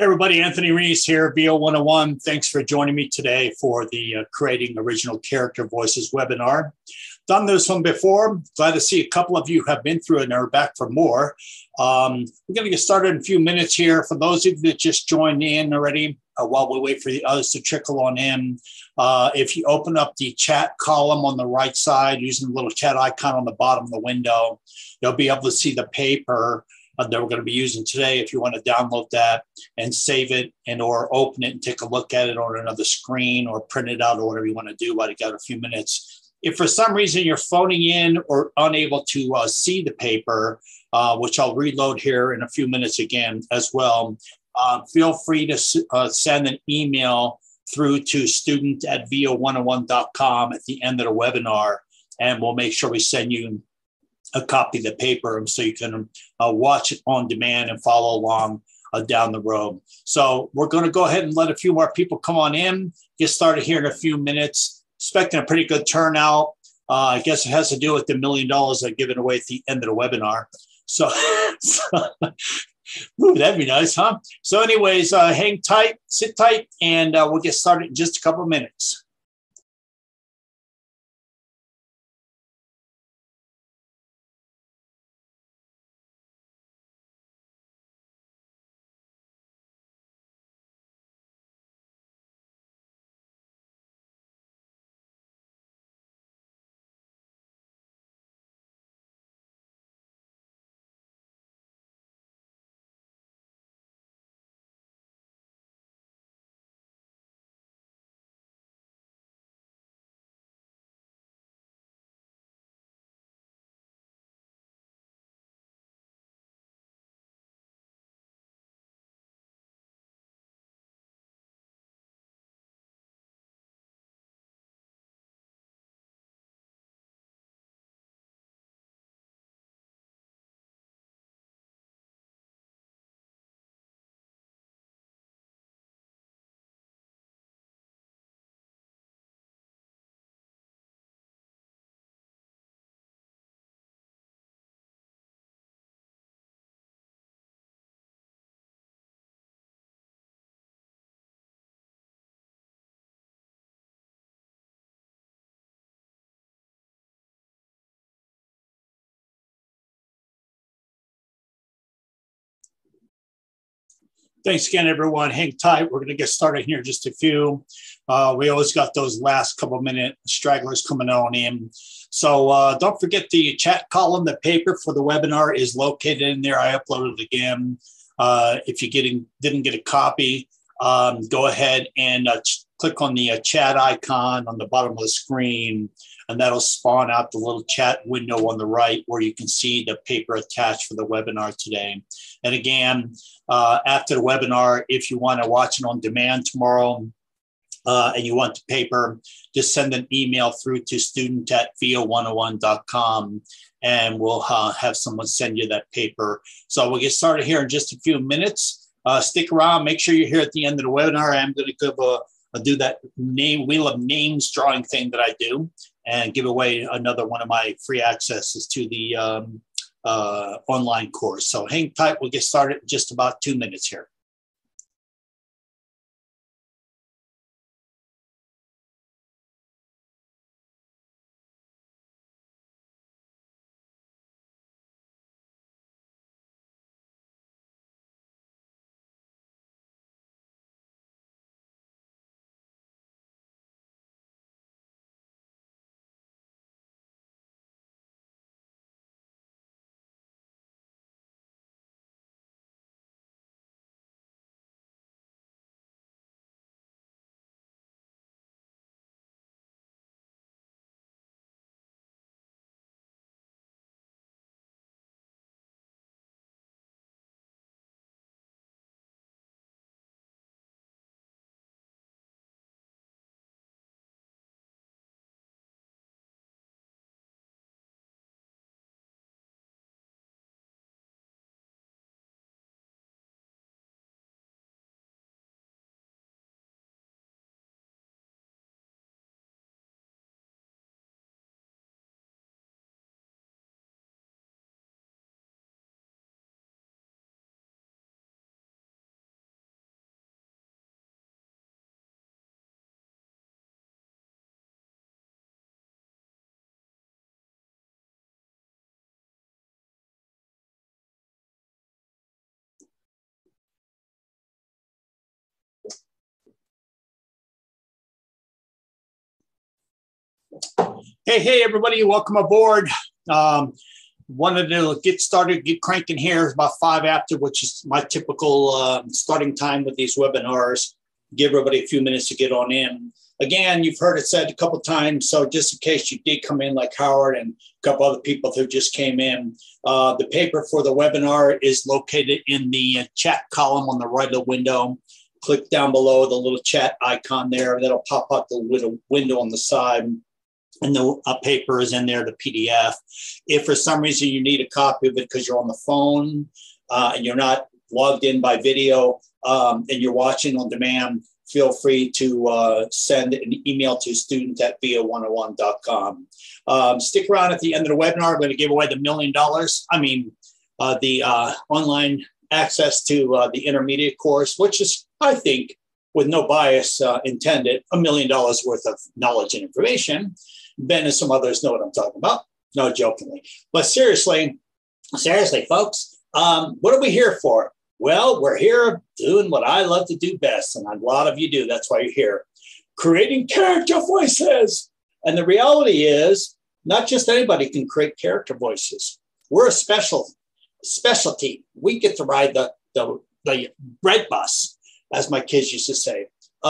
Hey everybody, Anthony Reese here, VO 101. Thanks for joining me today for the Creating Original Character Voices webinar. Done this one before. Glad to see a couple of you have been through it and are back for more. We're going to get started in a few minutes here. For those of you that just joined in already, while we wait for the others to trickle on in, if you open up the chat column on the right side using the little chat icon on the bottom of the window, you'll be able to see the paper that we're going to be using today. If you want to download that and save it and or open it and take a look at it on another screen or print it out or whatever you want to do while you got a few minutes. If for some reason you're phoning in or unable to see the paper, which I'll reload here in a few minutes again as well, feel free to send an email through to student@vo101.com at the end of the webinar, and we'll make sure we send you a copy of the paper so you can watch it on demand and follow along down the road. So we're going to go ahead and let a few more people come on in, get started here in a few minutes. Expecting a pretty good turnout. I guess it has to do with the $1 million I given away at the end of the webinar. So, ooh, that'd be nice, huh? So anyways, hang tight, sit tight, and we'll get started in just a couple of minutes. Thanks again, everyone. Hang tight. We're going to get started here in just a few. We always got those last couple of minute stragglers coming on in. So don't forget the chat column. The paper for the webinar is located in there. I uploaded it again. If you didn't get a copy, go ahead and click on the chat icon on the bottom of the screen, and that'll spawn out the little chat window on the right where you can see the paper attached for the webinar today. And again, after the webinar, if you want to watch it on demand tomorrow and you want the paper, just send an email through to student@vo101.com and we'll have someone send you that paper. So we'll get started here in just a few minutes. Stick around. Make sure you're here at the end of the webinar. I'm going to do that wheel of names drawing thing that I do and give away another one of my free accesses to the online course. So hang tight. We'll get started in just about 2 minutes here. Hey, everybody, welcome aboard. Wanted to get started, get cranking here. It's about 5 after, which is my typical starting time with these webinars. Give everybody a few minutes to get on in. Again, you've heard it said a couple of times, so just in case you did come in like Howard and a couple other people who just came in, the paper for the webinar is located in the chat column on the right of the window. Click down below the little chat icon there. That'll pop up the little window on the side. And the paper is in there, the PDF. If for some reason you need a copy of it because you're on the phone and you're not logged in by video and you're watching on demand, feel free to send an email to student@via101.com. Stick around at the end of the webinar. I'm going to give away the $1 million. The online access to the intermediate course, which is, I think, with no bias intended, $1 million worth of knowledge and information. Ben and some others know what I'm talking about. No, jokingly. But seriously, folks, what are we here for? Well, we're here doing what I love to do best, and a lot of you do. That's why you're here. Creating character voices. And the reality is, not just anybody can create character voices. We're a specialty. We get to ride the red bus, as my kids used to say.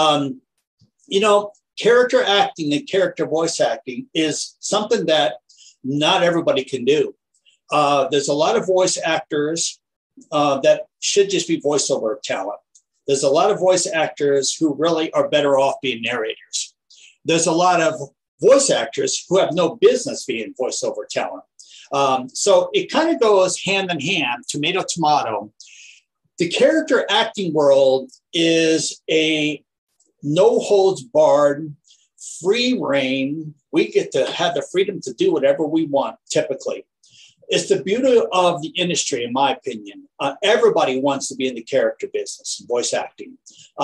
Character acting and character voice acting is something that not everybody can do. There's a lot of voice actors that should just be voiceover talent. There's a lot of voice actors who really are better off being narrators. There's a lot of voice actors who have no business being voiceover talent. So it kind of goes hand in hand, tomato, tomato. The character acting world is a no holds barred, free reign. We get to have the freedom to do whatever we want, typically. It's the beauty of the industry, in my opinion. Everybody wants to be in the character business, voice acting.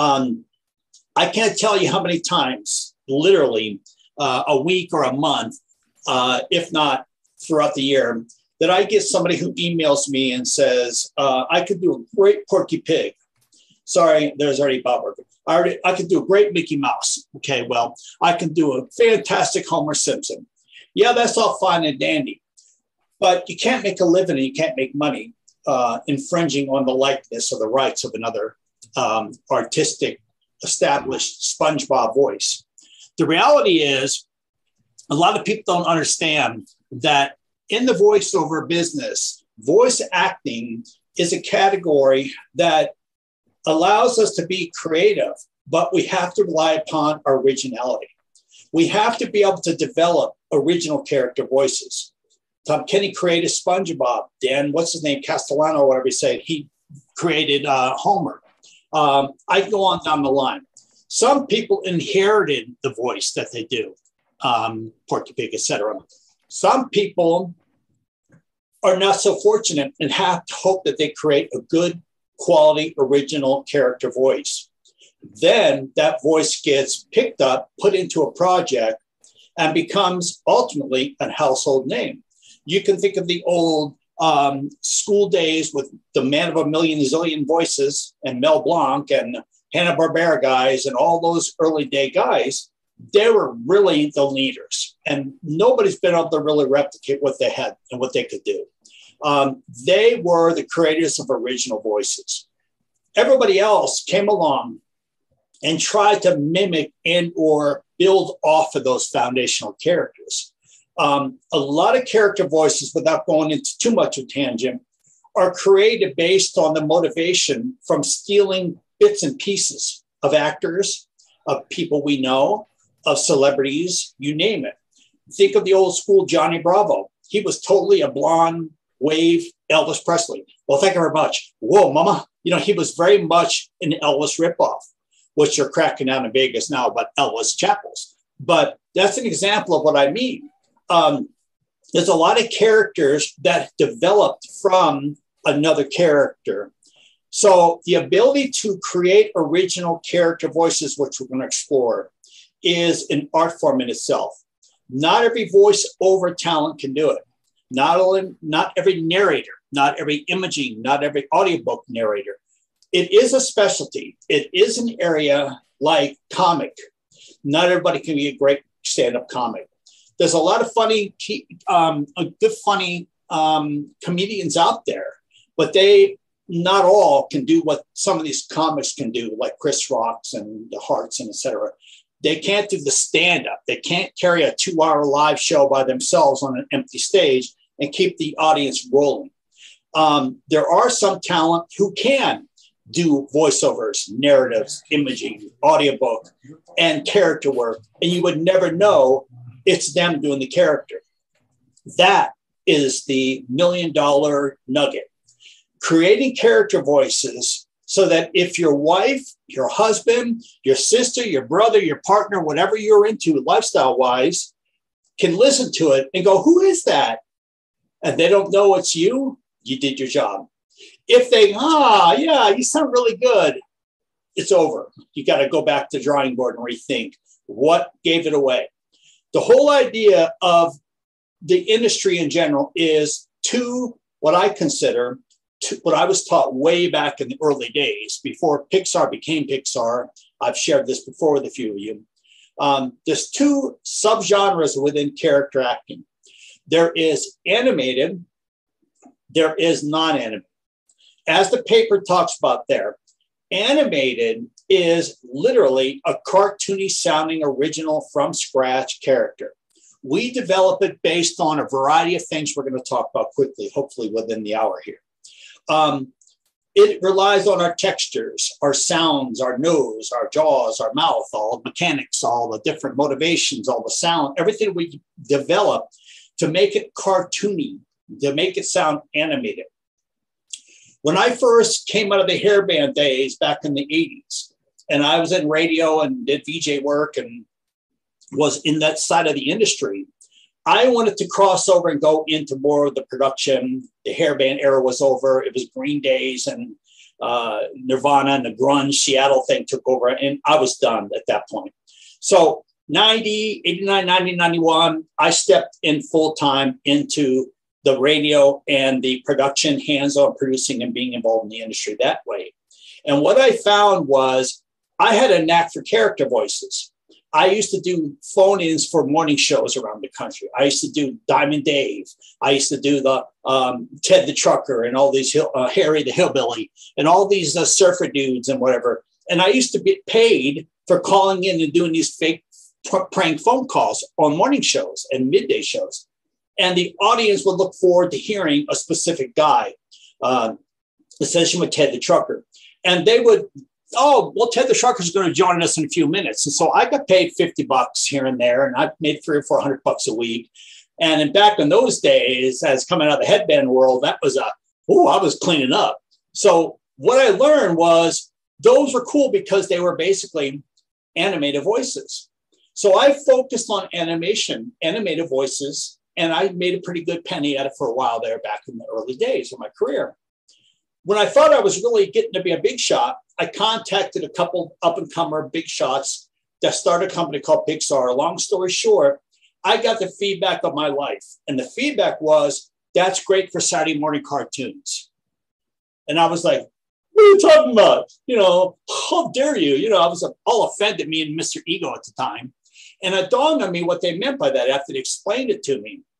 I can't tell you how many times, literally a week or a month, if not throughout the year, that I get somebody who emails me and says, I could do a great Porky Pig. Sorry, there's already Bob Burger. I could do a great Mickey Mouse. Okay, well, I can do a fantastic Homer Simpson. Yeah, that's all fine and dandy. But you can't make a living and you can't make money infringing on the likeness or the rights of another artistic, established SpongeBob voice. The reality is, a lot of people don't understand that in the voiceover business, voice acting is a category that allows us to be creative, but we have to rely upon originality. We have to be able to develop original character voices. Tom Kenny created SpongeBob. Dan, what's his name, Castellano, or whatever he said, he created Homer. I go on down the line. Some people inherited the voice that they do, Porky Pig, etc. Some people are not so fortunate and have to hope that they create a good quality original character voice. Then that voice gets picked up, put into a project, and becomes ultimately a household name. You can think of the old school days with the Man of a Million Zillion Voices and Mel Blanc and Hanna-Barbera guys and all those early day guys. They were really the leaders, and nobody's been able to really replicate what they had and what they could do. They were the creators of original voices. Everybody else came along and tried to mimic and or build off of those foundational characters. A lot of character voices, without going into too much of a tangent, are created based on the motivation from stealing bits and pieces of actors, of people we know, of celebrities, you name it. Think of the old school Johnny Bravo. He was totally a blonde, wave Elvis Presley. Well, thank you very much. Whoa, mama. He was very much an Elvis ripoff, which you're cracking down in Vegas now about Elvis chapels. But that's an example of what I mean. There's a lot of characters that developed from another character. So the ability to create original character voices, which we're going to explore, is an art form in itself. Not every voice over talent can do it. Not every narrator, not every imaging, not every audiobook narrator. It is a specialty. It is an area like comic. Not everybody can be a great stand-up comic. There's a lot of good funny comedians out there, but they not all can do what some of these comics can do, like Chris Rocks and the Harts and etc. They can't do the stand-up. They can't carry a 2-hour live show by themselves on an empty stage and keep the audience rolling. There are some talent who can do voiceovers, narratives, imaging, audiobook, and character work, and you would never know it's them doing the character. That is the $1 million nugget. Creating character voices so that if your wife, your husband, your sister, your brother, your partner, whatever you're into lifestyle-wise, can listen to it and go, who is that? And they don't know it's you, you did your job. If they, yeah, you sound really good, it's over. You got to go back to the drawing board and rethink what gave it away. The whole idea of the industry in general is what I consider, what I was taught way back in the early days before Pixar became Pixar. I've shared this before with a few of you. There's 2 subgenres within character acting. There is animated, there is non-animated. As the paper talks about there, animated is literally a cartoony sounding original from scratch character. We develop it based on a variety of things we're going to talk about quickly, hopefully within the hour here. It relies on our textures, our sounds, our nose, our jaws, our mouth, all the mechanics, all the different motivations, all the sound, everything we develop to make it cartoony, to make it sound animated. When I first came out of the hairband days back in the 80s, and I was in radio and did VJ work and was in that side of the industry, I wanted to cross over and go into more of the production. The hairband era was over. It was Green Days and Nirvana and the grunge Seattle thing took over, and I was done at that point. So 90, 89, 90, 91, I stepped in full time into the radio and the production, hands-on producing and being involved in the industry that way. And what I found was I had a knack for character voices. I used to do phone-ins for morning shows around the country. I used to do Diamond Dave. I used to do the Ted the Trucker and all these Harry the Hillbilly and all these surfer dudes and whatever. And I used to get paid for calling in and doing these fake prank phone calls on morning shows and midday shows. And the audience would look forward to hearing a specific guy, essentially with Ted the Trucker. And they would, oh, well, Ted the Trucker is going to join us in a few minutes. And so I got paid $50 here and there, and I made $300 or $400 a week. And back in those days, as coming out of the headband world, that was I was cleaning up. So what I learned was those were cool because they were basically animated voices. So I focused on animated voices, and I made a pretty good penny at it for a while there back in the early days of my career. When I thought I was really getting to be a big shot, I contacted a couple up-and-comer big shots that started a company called Pixar. Long story short, I got the feedback of my life. And the feedback was, that's great for Saturday morning cartoons. And I was like, what are you talking about? How dare you? I was all offended, me and Mr. Ego at the time. And it dawned on me what they meant by that after they explained it to me.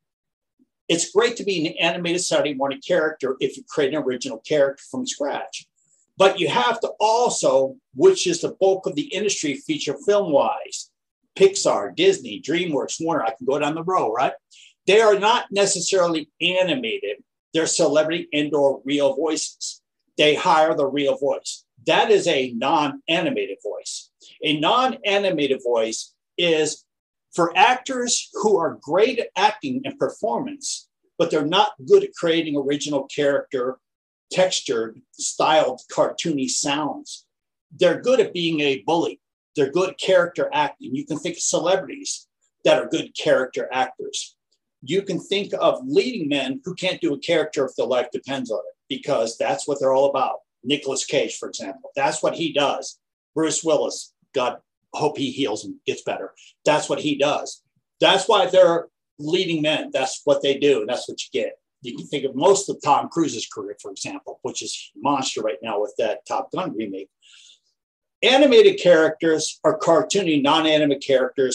It's great to be an animated Saturday morning character if you create an original character from scratch. But you have to also, which is the bulk of the industry feature film-wise, Pixar, Disney, DreamWorks, Warner, I can go down the row, right? They are not necessarily animated. They're celebrity and/or real voices. They hire the real voice. That is a non-animated voice. A non-animated voice is for actors who are great at acting and performance, but they're not good at creating original character, textured, styled, cartoony sounds. They're good at being a bully. They're good at character acting. You can think of celebrities that are good character actors. You can think of leading men who can't do a character if their life depends on it, because that's what they're all about. Nicolas Cage, for example, that's what he does. Bruce Willis, God, hope he heals and gets better. That's what he does. That's why they're leading men. That's what they do. And that's what you get. You can think of most of Tom Cruise's career, for example, which is a monster right now with that Top Gun remake. Animated characters are cartoony, non-animate characters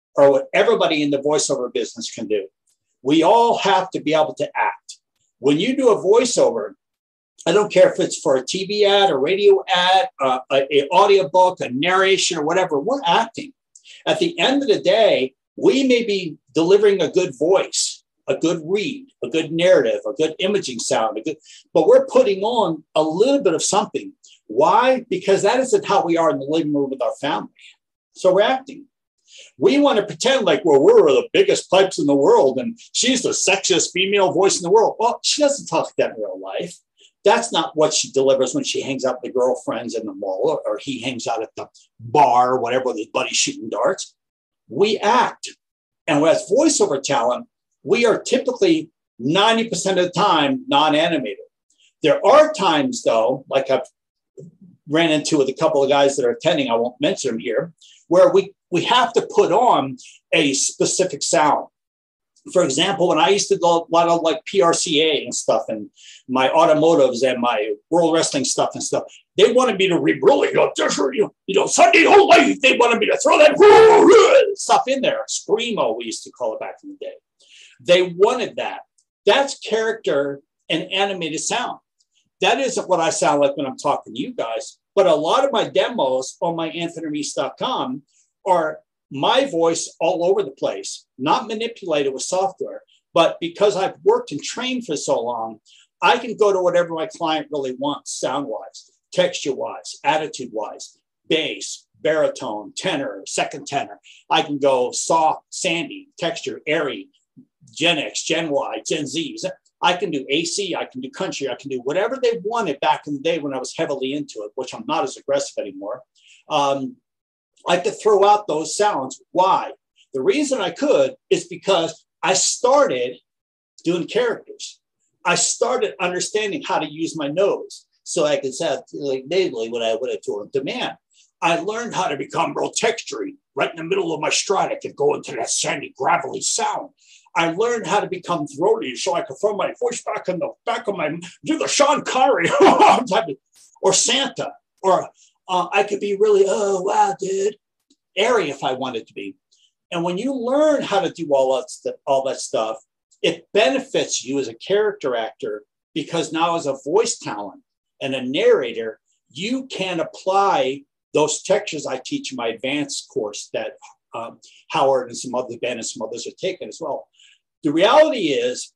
are what everybody in the voiceover business can do. We all have to be able to act. When you do a voiceover, I don't care if it's for a TV ad, a radio ad, an audiobook, a narration, or whatever, we're acting. At the end of the day, we may be delivering a good voice, a good read, a good narrative, a good imaging sound, but we're putting on a little bit of something. Why? Because that isn't how we are in the living room with our family. So we're acting. We want to pretend like, well, we're the biggest pipes in the world and she's the sexiest female voice in the world. Well, she doesn't talk like that in real life. That's not what she delivers when she hangs out with the girlfriends in the mall or he hangs out at the bar or whatever with his buddy shooting darts. We act. And as voiceover talent, we are typically 90% of the time non-animated. There are times, though, like I've ran into with a couple of guys that are attending, I won't mention them here, where we have to put on a specific sound. For example, when I used to do a lot of like PRCA and stuff and my automotives and my World Wrestling stuff and stuff, they wanted me to really go, Sunday only. They wanted me to throw that stuff in there. Screamo, we used to call it back in the day. They wanted that. That's character and animated sound. That isn't what I sound like when I'm talking to you guys. But a lot of my demos on my anthonyreese.com are my voice all over the place, not manipulated with software. But because I've worked and trained for so long, I can go to whatever my client really wants, sound-wise, texture-wise, attitude-wise, bass, baritone, tenor, second tenor. I can go soft, sandy, texture, airy, Gen X, Gen Y, Gen Z. I can do AC, I can do country, I can do whatever they wanted back in the day when I was heavily into it, which I'm not as aggressive anymore. I could throw out those sounds. Why? The reason I could is because I started doing characters. I started understanding how to use my nose so I could sound like nasally when I went into a demand. I learned how to become real textury. Right in the middle of my stride, I could go into that sandy, gravelly sound. I learned how to become throaty so I could throw my voice back in the back of my, do the Sean Connery or Santa, or I could be really, oh, wow, dude, airy if I wanted to be. And when you learn how to do all that stuff, it benefits you as a character actor because now as a voice talent and a narrator, you can apply those textures I teach in my advanced course that Howard and some others are taking as well. The reality is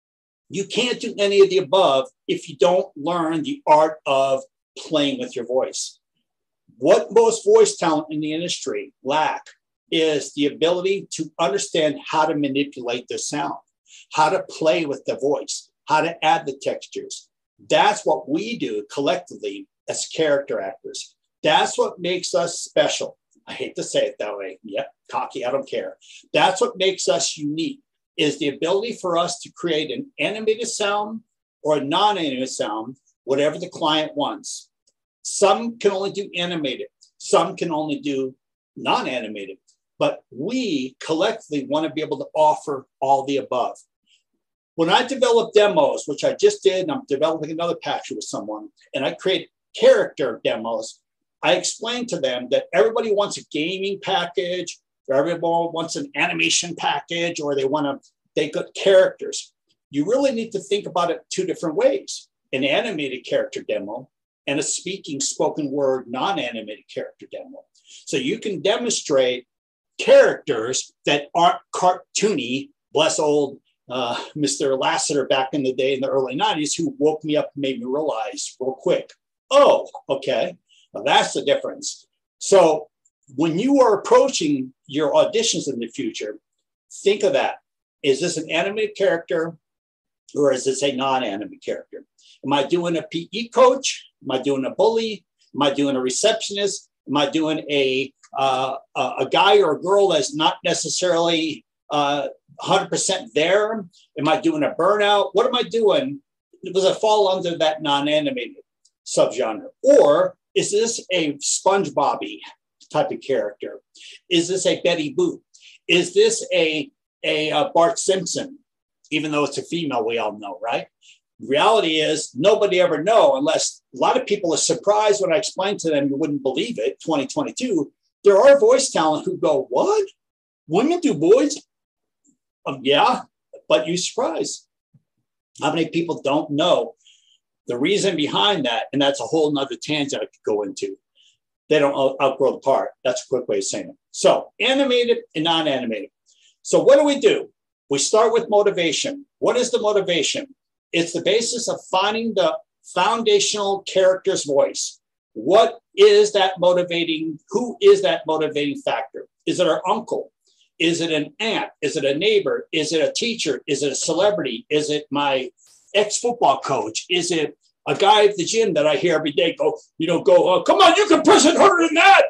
you can't do any of the above if you don't learn the art of playing with your voice. What most voice talent in the industry lack is the ability to understand how to manipulate their sound, how to play with the voice, how to add the textures. That's what we do collectively as character actors. That's what makes us special. I hate to say it that way. Yep, cocky, I don't care. That's what makes us unique, is the ability for us to create an animated sound or a non-animated sound, whatever the client wants. Some can only do animated. Some can only do non-animated. But we collectively want to be able to offer all the above. When I develop demos, which I just did, and I'm developing another package with someone, and I create character demos, I explain to them that everybody wants a gaming package, or everyone wants an animation package, or they got characters. You really need to think about it two different ways: an animated character demo and a speaking spoken word non-animated character demo. So you can demonstrate characters that aren't cartoony. Bless old Mr. Lassiter back in the day in the early 90s, who woke me up and made me realize real quick, oh, okay. Well, that's the difference. So when you are approaching your auditions in the future, think of that. Is this an animated character or is this a non-animated character? Am I doing a PE coach? Am I doing a bully? Am I doing a receptionist? Am I doing a guy or a girl that's not necessarily 100% there? Am I doing a burnout? What am I doing? Does it fall under that non-animated subgenre? Or is this a SpongeBob-y type of character? Is this a Betty Boop? Is this a Bart Simpson? Even though it's a female, we all know, right? The reality is nobody ever know unless a lot of people are surprised when I explain to them, you wouldn't believe it, 2022. There are voice talent who go, what? Women do boys? Yeah, but you're surprised how many people don't know the reason behind that. And that's a whole nother tangent I could go into. They don't outgrow the part. That's a quick way of saying it. So animated and non-animated. So what do? We start with motivation. What is the motivation? It's the basis of finding the foundational character's voice. What is that motivating? Who is that motivating factor? Is it our uncle? Is it an aunt? Is it a neighbor? Is it a teacher? Is it a celebrity? Is it my ex-football coach? Is it a guy at the gym that I hear every day go, come on, you can push it harder than that.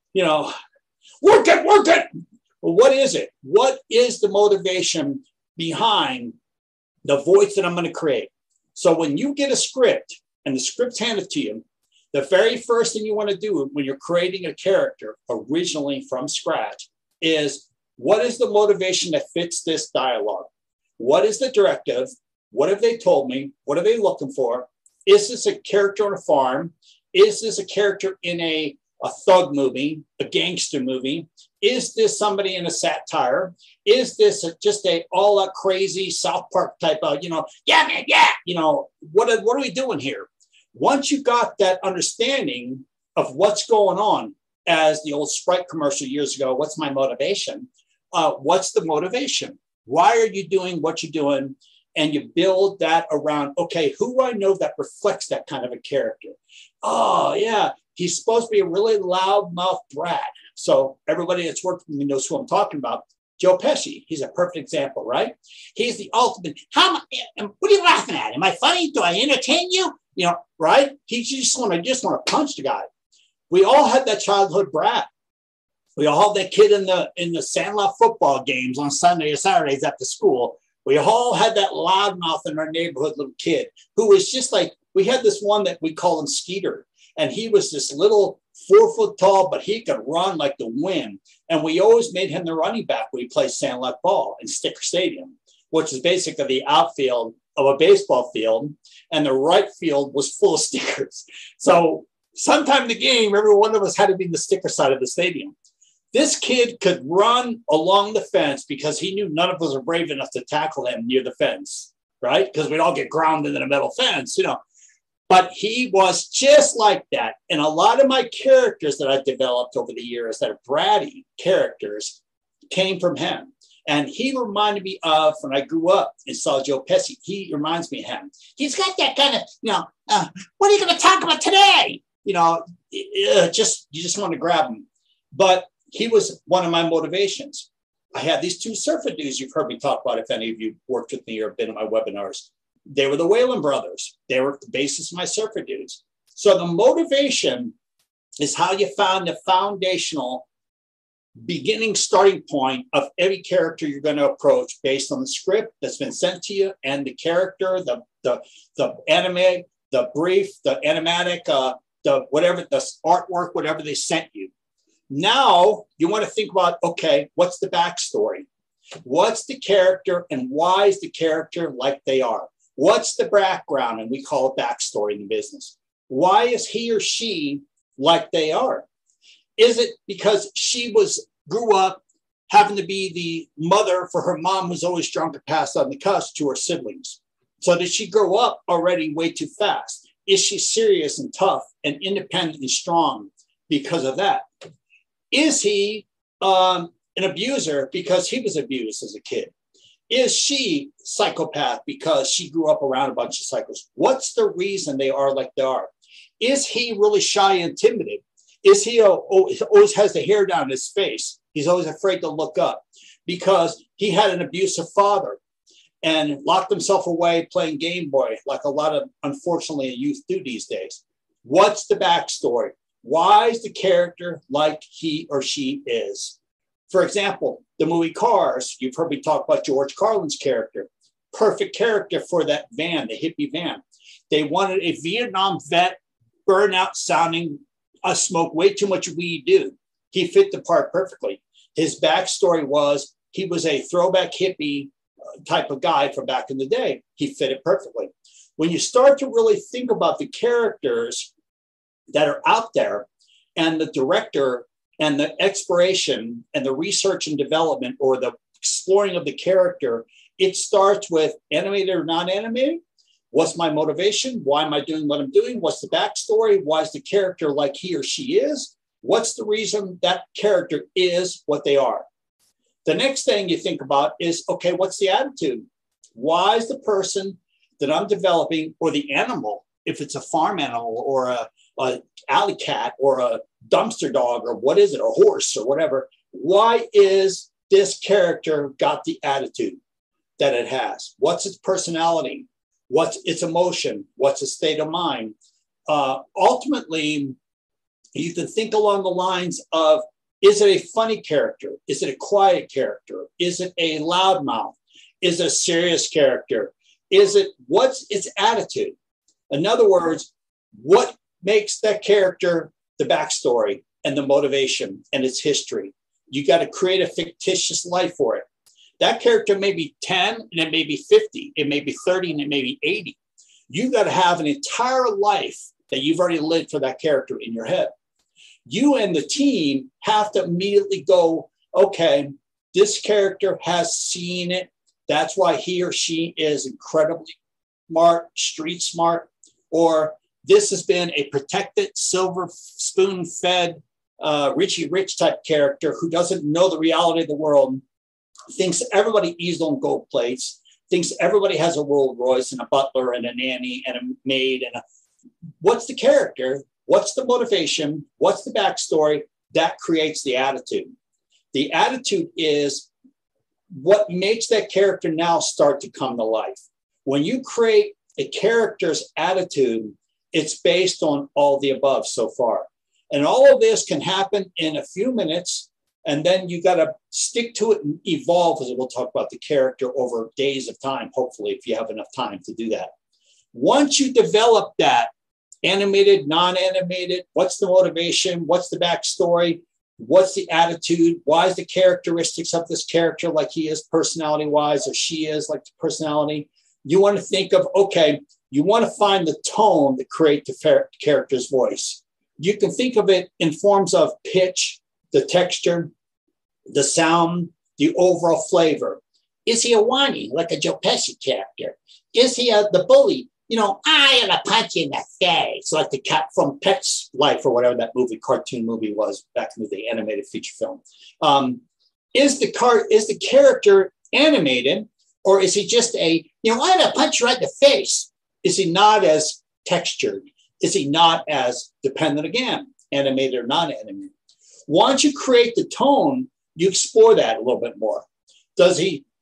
Work it. Well, what is it? What is the motivation behind the voice that I'm going to create? So when you get a script and the script's handed to you, the very first thing you want to do when you're creating a character originally from scratch is, what is the motivation that fits this dialogue? What is the directive? What have they told me? What are they looking for? Is this a character on a farm? Is this a character in a thug movie, a gangster movie? Is this somebody in a satire? Is this just a all out crazy South Park type of, yeah, man, yeah, what are we doing here? Once you got that understanding of what's going on, as the old Sprite commercial years ago, what's my motivation? What's the motivation? Why are you doing what you're doing? And you build that around, okay, who do I know that reflects that kind of a character? Oh, yeah, he's supposed to be a really loudmouth brat. So everybody that's worked with me knows who I'm talking about. Joe Pesci, he's a perfect example, right? He's the ultimate. What are you laughing at? Am I funny? Do I entertain you? Right? He just want to punch the guy. We all had that childhood brat. We all had that kid in the Sandlot football games on Sunday or Saturdays after school. We all had that loudmouth in our neighborhood little kid who was just like, we had this one that we call him Skeeter. And he was this little 4 foot tall, but he could run like the wind. And we always made him the running back when we played Sandlot ball in Sticker Stadium, which is basically the outfield of a baseball field. And the right field was full of stickers. So sometime in the game, every one of us had to be in the sticker side of the stadium. This kid could run along the fence because he knew none of us were brave enough to tackle him near the fence, right? Because we'd all get grounded in a metal fence, But he was just like that. And a lot of my characters that I've developed over the years that are bratty characters came from him. And he reminded me of when I grew up and saw Joe Pesci. He reminds me of him. He's got that kind of, what are you going to talk about today? You just want to grab him. But he was one of my motivations. I had these two surfer dudes you've heard me talk about, if any of you worked with me or been in my webinars. They were the Whalen brothers. They were the basis of my surfer dudes. So the motivation is how you found the foundational beginning starting point of every character you're going to approach based on the script that's been sent to you and the character, the anime, the brief, the animatic, the artwork, whatever they sent you. Now you want to think about, okay, what's the backstory? What's the character and why is the character like they are? What's the background? And we call it backstory in the business. Why is he or she like they are? Is it because she grew up having to be the mother for her mom who's always drunk and passed on the cuss to her siblings? So did she grow up already way too fast? Is she serious and tough and independent and strong because of that? Is he an abuser because he was abused as a kid? Is she psychopath because she grew up around a bunch of psychos? What's the reason they are like they are? Is he really shy and timid? Is he always has the hair down his face? He's always afraid to look up because he had an abusive father and locked himself away playing Game Boy, like a lot of, unfortunately, youth do these days. What's the backstory? Why is the character like he or she is? For example, the movie Cars, you've heard me talk about George Carlin's character. Perfect character for that van, the hippie van. They wanted a Vietnam vet, burnout sounding, smoke way too much weed dude. He fit the part perfectly. His backstory was he was a throwback hippie type of guy from back in the day. He fit it perfectly. When you start to really think about the characters that are out there and the director and the exploration and the research and development, or the exploring of the character, it starts with animated or non-animated. What's my motivation? Why am I doing what I'm doing? What's the backstory? Why is the character like he or she is? What's the reason that character is what they are? The next thing you think about is, okay, what's the attitude? Why is the person that I'm developing, or the animal, if it's a farm animal or a alley cat or a dumpster dog, or what is it, a horse or whatever, why is this character got the attitude that it has? What's its personality? What's its emotion? What's its state of mind? Ultimately, you can think along the lines of, is it a funny character? Is it a quiet character? Is it a loudmouth? Is it a serious character? What's its attitude? In other words, what makes that character, the backstory and the motivation and its history? You got to create a fictitious life for it. That character may be 10 and it may be 50, it may be 30 and it may be 80. You've got to have an entire life that you've already lived for that character in your head. You and the team have to immediately go, okay, this character has seen it. That's why he or she is incredibly smart, street smart, or this has been a protected, silver spoon-fed Richie Rich type character who doesn't know the reality of the world, thinks everybody eats on gold plates, thinks everybody has a Rolls Royce and a butler and a nanny and a maid. What's the character? What's the motivation? What's the backstory? That creates the attitude. The attitude is what makes that character now start to come to life. When you create a character's attitude, it's based on all the above so far. And all of this can happen in a few minutes. And then you got to stick to it and evolve, as we'll talk about the character over days of time, hopefully, if you have enough time to do that. Once you develop that, animated, non-animated, what's the motivation? What's the backstory? What's the attitude? Why is the characteristics of this character like he is personality-wise, or she is like the personality? You want to think of, okay, you want to find the tone that creates the character's voice. You can think of it in forms of pitch, the texture, the sound, the overall flavor. Is he a whiny, like a Joe Pesci character? Is he the bully? You know, I am a punch you in the face, like the cat from Pet's Life, or whatever that cartoon movie was back in the day, animated feature film. Is the character animated, or is he just I'm gonna punch you right in the face? Is he not as textured? Is he not as dependent, again, animated or non-animated? Once you create the tone, you explore that a little bit more. Does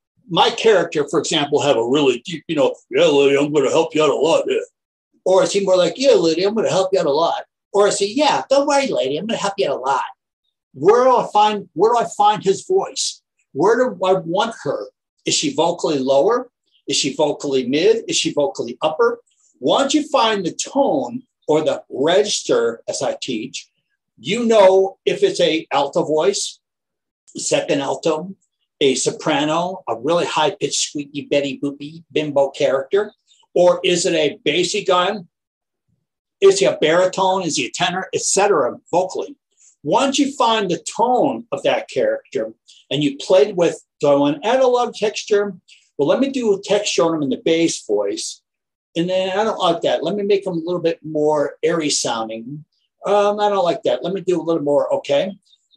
my character, for example, have a really deep, yeah, lady, I'm going to help you out a lot. Yeah. Or is he more like, yeah, lady, I'm going to help you out a lot? Or is he, yeah, don't worry, lady, I'm going to help you out a lot? Where do I find his voice? Where do I want her? Is she vocally lower? Is she vocally mid? Is she vocally upper? Once you find the tone or the register, as I teach, you know if it's a alto voice, second alto, a soprano, a really high-pitched, squeaky, Betty Boopy, bimbo character, or is it a bassy gun? Is he a baritone? Is he a tenor, etc. vocally? Once you find the tone of that character and you played with, do I want to add a lot of texture? Well, let me do a texture on him in the bass voice. And then I don't like that. Let me make him a little bit more airy sounding. I don't like that. Let me do a little more. Okay.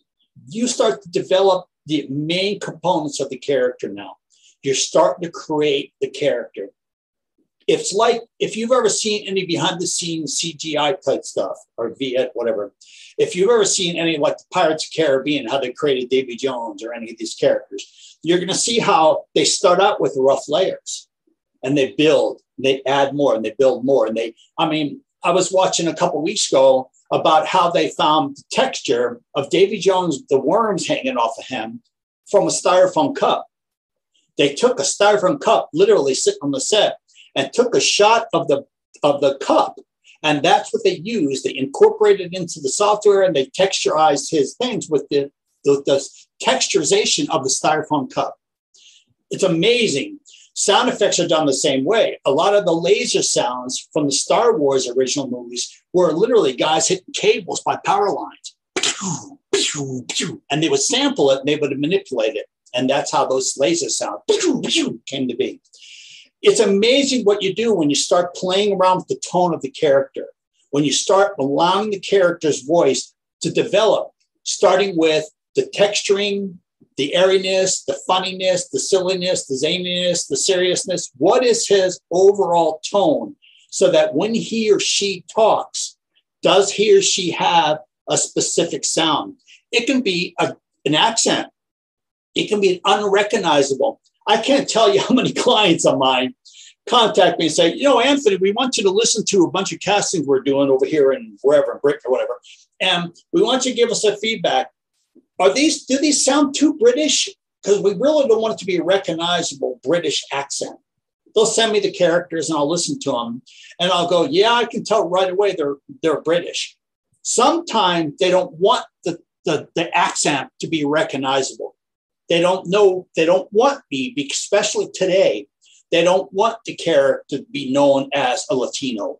You start to develop the main components of the character now. You're starting to create the character. It's like if you've ever seen any behind the scenes CGI type stuff, or Viet, whatever. If you've ever seen any like the Pirates of the Caribbean, how they created Davy Jones or any of these characters, you're going to see how they start out with rough layers and they build, they add more and they build more. And I was watching a couple of weeks ago about how they found the texture of Davy Jones, the worms hanging off of him from a styrofoam cup. They took a styrofoam cup, literally sitting on the set, and took a shot of the cup. And that's what they used. They incorporated it into the software and they texturized his things with the texturization of the styrofoam cup. It's amazing. Sound effects are done the same way. A lot of the laser sounds from the Star Wars original movies were literally guys hitting cables by power lines. and they would sample it and they would manipulate it. And that's how those laser sound came to be. It's amazing what you do when you start playing around with the tone of the character, when you start allowing the character's voice to develop, starting with the texturing, the airiness, the funniness, the silliness, the zaniness, the seriousness. What is his overall tone? So that when he or she talks, does he or she have a specific sound? It can be an accent. It can be unrecognizable. I can't tell you how many clients of mine contact me and say, you know, Anthony, we want you to listen to a bunch of castings we're doing over here in wherever, in Britain or whatever. And we want you to give us a feedback. Do these sound too British? Because we really don't want it to be a recognizable British accent. They'll send me the characters and I'll listen to them. And I'll go, yeah, I can tell right away they're British. Sometimes they don't want the accent to be recognizable. They don't want me, especially today, they don't want the character to be known as a Latino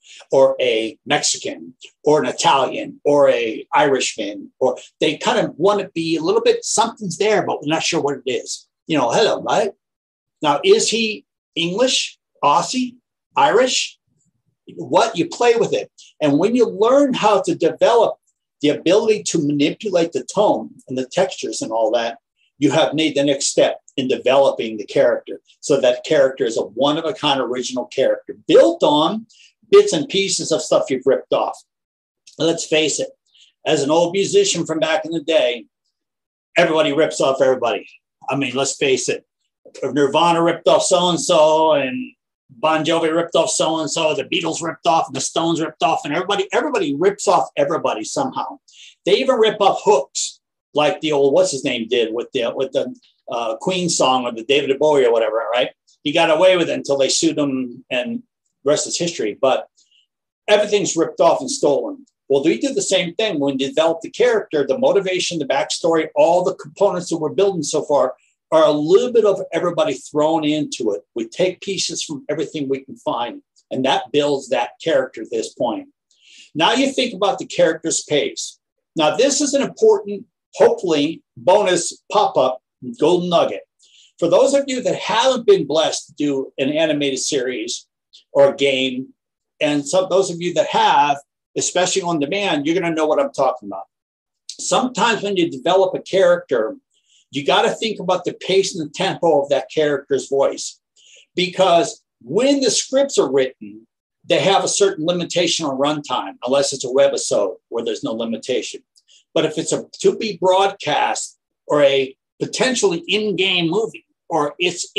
or a Mexican or an Italian or a Irishman, or they kind of want to be a little bit, something's there, but we're not sure what it is. You know, hello, right? Now, is he English, Aussie, Irish? What? You play with it. And when you learn how to develop the ability to manipulate the tone and the textures and all that, you have made the next step in developing the character. So that character is a one-of-a-kind original character built on bits and pieces of stuff you've ripped off. Let's face it, as an old musician from back in the day, everybody rips off everybody. I mean, let's face it. Nirvana ripped off so-and-so, and Bon Jovi ripped off so-and-so, the Beatles ripped off, and the Stones ripped off, and everybody rips off everybody somehow. They even rip off hooks, like the old, what's his name did with the Queen song or the David Bowie or whatever, right? He got away with it until they sued him, and the rest is history. But everything's ripped off and stolen. Well, we do the same thing when you develop the character, the motivation, the backstory, all the components that we're building so far are a little bit of everybody thrown into it. We take pieces from everything we can find, and that builds that character at this point. Now you think about the character's pace. Now this is an important, hopefully, bonus pop-up golden nugget. For those of you that haven't been blessed to do an animated series or a game, and those of you that have, especially on demand, you're going to know what I'm talking about. Sometimes when you develop a character, you got to think about the pace and the tempo of that character's voice. Because when the scripts are written, they have a certain limitation on runtime, unless it's a webisode where there's no limitation. But if it's a to-be broadcast or a potentially in-game movie, or it's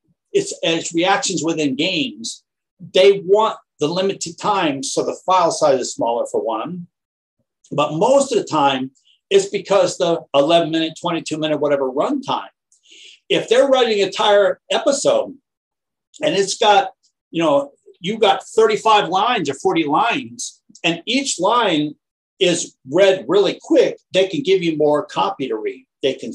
reactions within games, they want the limited time, so the file size is smaller for one. But most of the time, it's because the 11-minute, 22-minute, whatever runtime. If they're writing an entire episode and it's got, you got 35 lines or 40 lines, and each line is read really quick, they can give you more copy to read. They can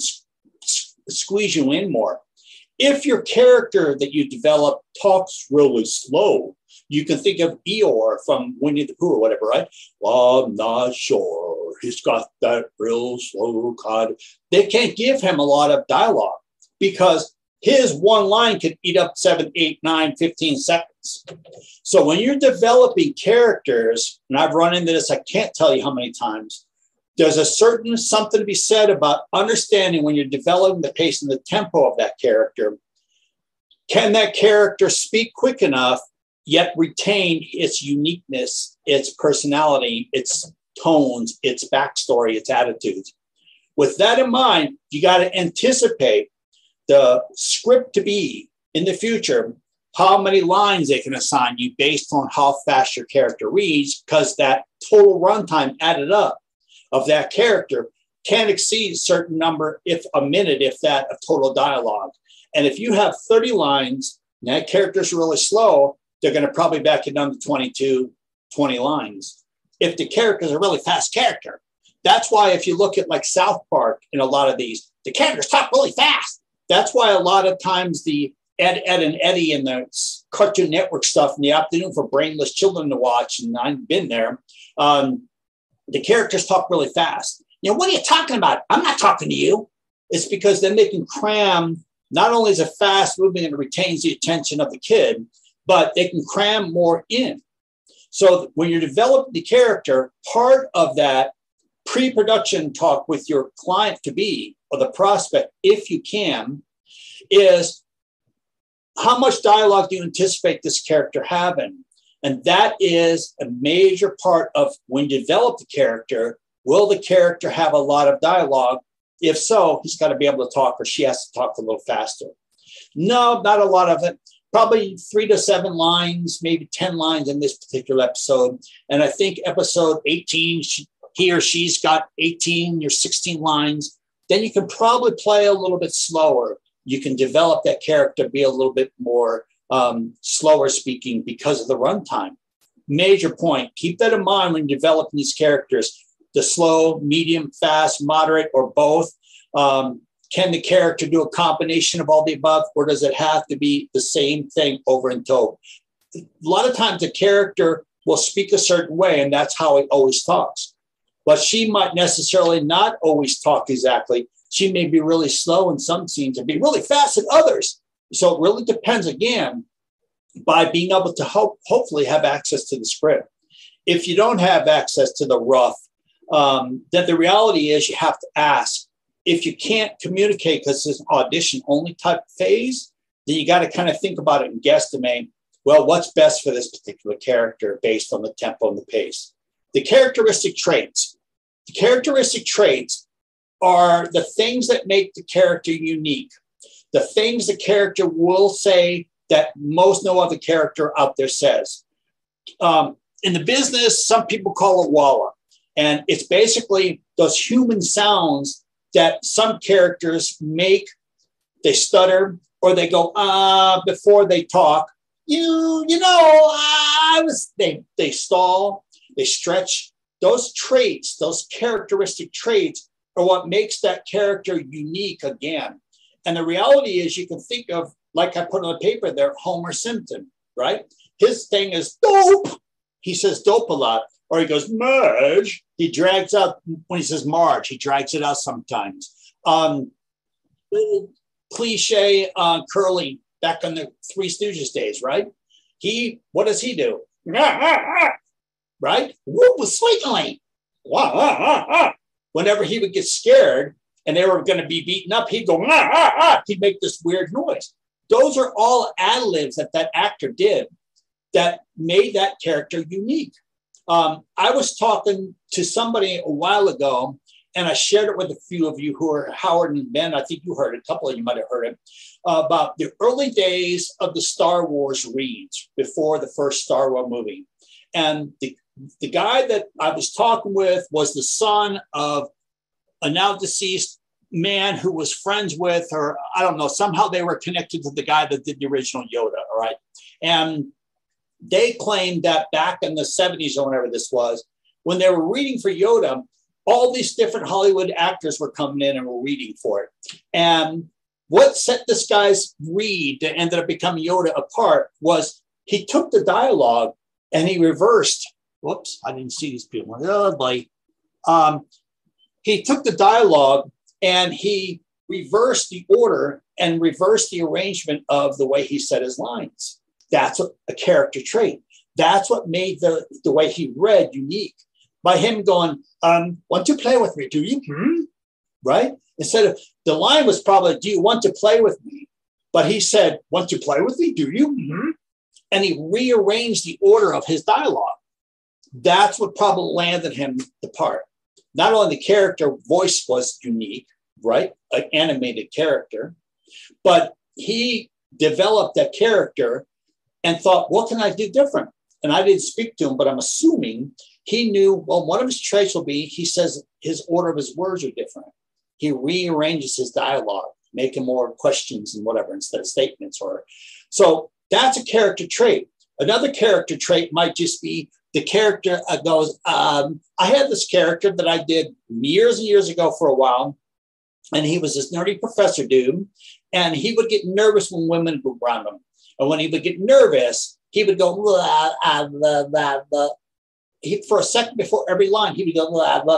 squeeze you in more. If your character that you develop talks really slow, you can think of Eeyore from Winnie the Pooh or whatever, right? Well, I'm not sure. He's got that real slow kind. They can't give him a lot of dialogue because his one line could eat up 7, 8, 9, 15 seconds. So when you're developing characters, and I've run into this, I can't tell you how many times, there's a certain something to be said about understanding when you're developing the pace and the tempo of that character. Can that character speak quick enough, yet retain its uniqueness, its personality, its tones, its backstory, its attitudes? With that in mind, you got to anticipate the script to be in the future, how many lines they can assign you based on how fast your character reads, because that total runtime added up of that character can't exceed a certain number, if a minute, if that, of total dialogue. And if you have 30 lines and that character's really slow, they're going to probably back it down to 22, 20 lines. If the character's a really fast character, that's why if you look at like South Park in a lot of these, the characters talk really fast. That's why a lot of times the Ed, and Eddie and the Cartoon Network stuff in the afternoon for brainless children to watch, and I've been there, the characters talk really fast. what are you talking about? I'm not talking to you. It's because then they can cram, not only is it fast moving and it retains the attention of the kid, but they can cram more in. So when you're developing the character, part of that pre-production talk with your client to be, or the prospect, if you can, is how much dialogue do you anticipate this character having? And that is a major part of when you develop the character. Will the character have a lot of dialogue? If so, he's got to be able to talk, or she has to talk a little faster. No, not a lot of it. Probably 3 to 7 lines, maybe 10 lines in this particular episode. And I think episode 18, he or she's got 18 or 16 lines. Then you can probably play a little bit slower. You can develop that character, be a little bit more slower speaking because of the runtime. Major point. Keep that in mind when developing these characters. The slow, medium, fast, moderate, or both. Can the character do a combination of all the above, or does it have to be the same thing over and over? A lot of times the character will speak a certain way, and that's how he always talks. But she might necessarily not always talk exactly. She may be really slow in some scenes and be really fast in others. So it really depends, again, by being able to hopefully have access to the script. If you don't have access to the rough, then the reality is you have to ask. If you can't communicate because it's an audition only type phase, then you got to kind of think about it and guesstimate, well, what's best for this particular character based on the tempo and the pace. The characteristic traits. The characteristic traits are the things that make the character unique. The things the character will say that most no other character out there says. In the business, some people call it walla. And it's basically those human sounds that some characters make. They stutter or they go, before they talk. They stall, they stretch. Those traits, those characteristic traits are what makes that character unique again. And the reality is you can think of, like I put on the paper there, Homer Simpson, right? His thing is dope. He says dope a lot. Or he goes, Marge. He drags out, when he says Marge, he drags it out sometimes. Cliche Curly back on the Three Stooges days, right? What does he do? Right? Whoop was sweetly. Whenever he would get scared and they were going to be beaten up, he'd go, he'd make this weird noise. Those are all ad-libs that actor did that made that character unique. I was talking to somebody a while ago, and I shared it with a few of you who are Howard and Ben. I think you heard it. A couple of you might have heard it about the early days of the Star Wars reads before the first Star Wars movie. And the guy that I was talking with was the son of a now deceased man who was friends with, or I don't know, somehow they were connected to the guy that did the original Yoda. All right. And they claimed that back in the 70s or whenever this was, when they were reading for Yoda, all these different Hollywood actors were coming in and were reading for it. And what set this guy's read that ended up becoming Yoda apart was he took the dialogue and he reversed. Whoops, I didn't see these people. Oh, boy. He took the dialogue and he reversed the order and reversed the arrangement of the way he said his lines. That's a character trait. That's what made the way he read unique. By him going, want to play with me, do you? Right? Instead of, the line was probably, do you want to play with me? But he said, want to play with me, do you? And he rearranged the order of his dialogue. That's what probably landed him the part. Not only the character voice was unique, right? An animated character, but he developed that character and thought, what can I do different? And I didn't speak to him, but I'm assuming he knew, well, one of his traits will be, he says his order of his words are different. He rearranges his dialogue, making more questions and whatever instead of statements. So that's a character trait. Another character trait might just be the character goes, I had this character that I did years and years ago for a while, and he was this nerdy professor dude, and he would get nervous when women would around him. And when he would get nervous, he would go, blah, blah, blah, blah. For a second before every line, he would go, blah, blah.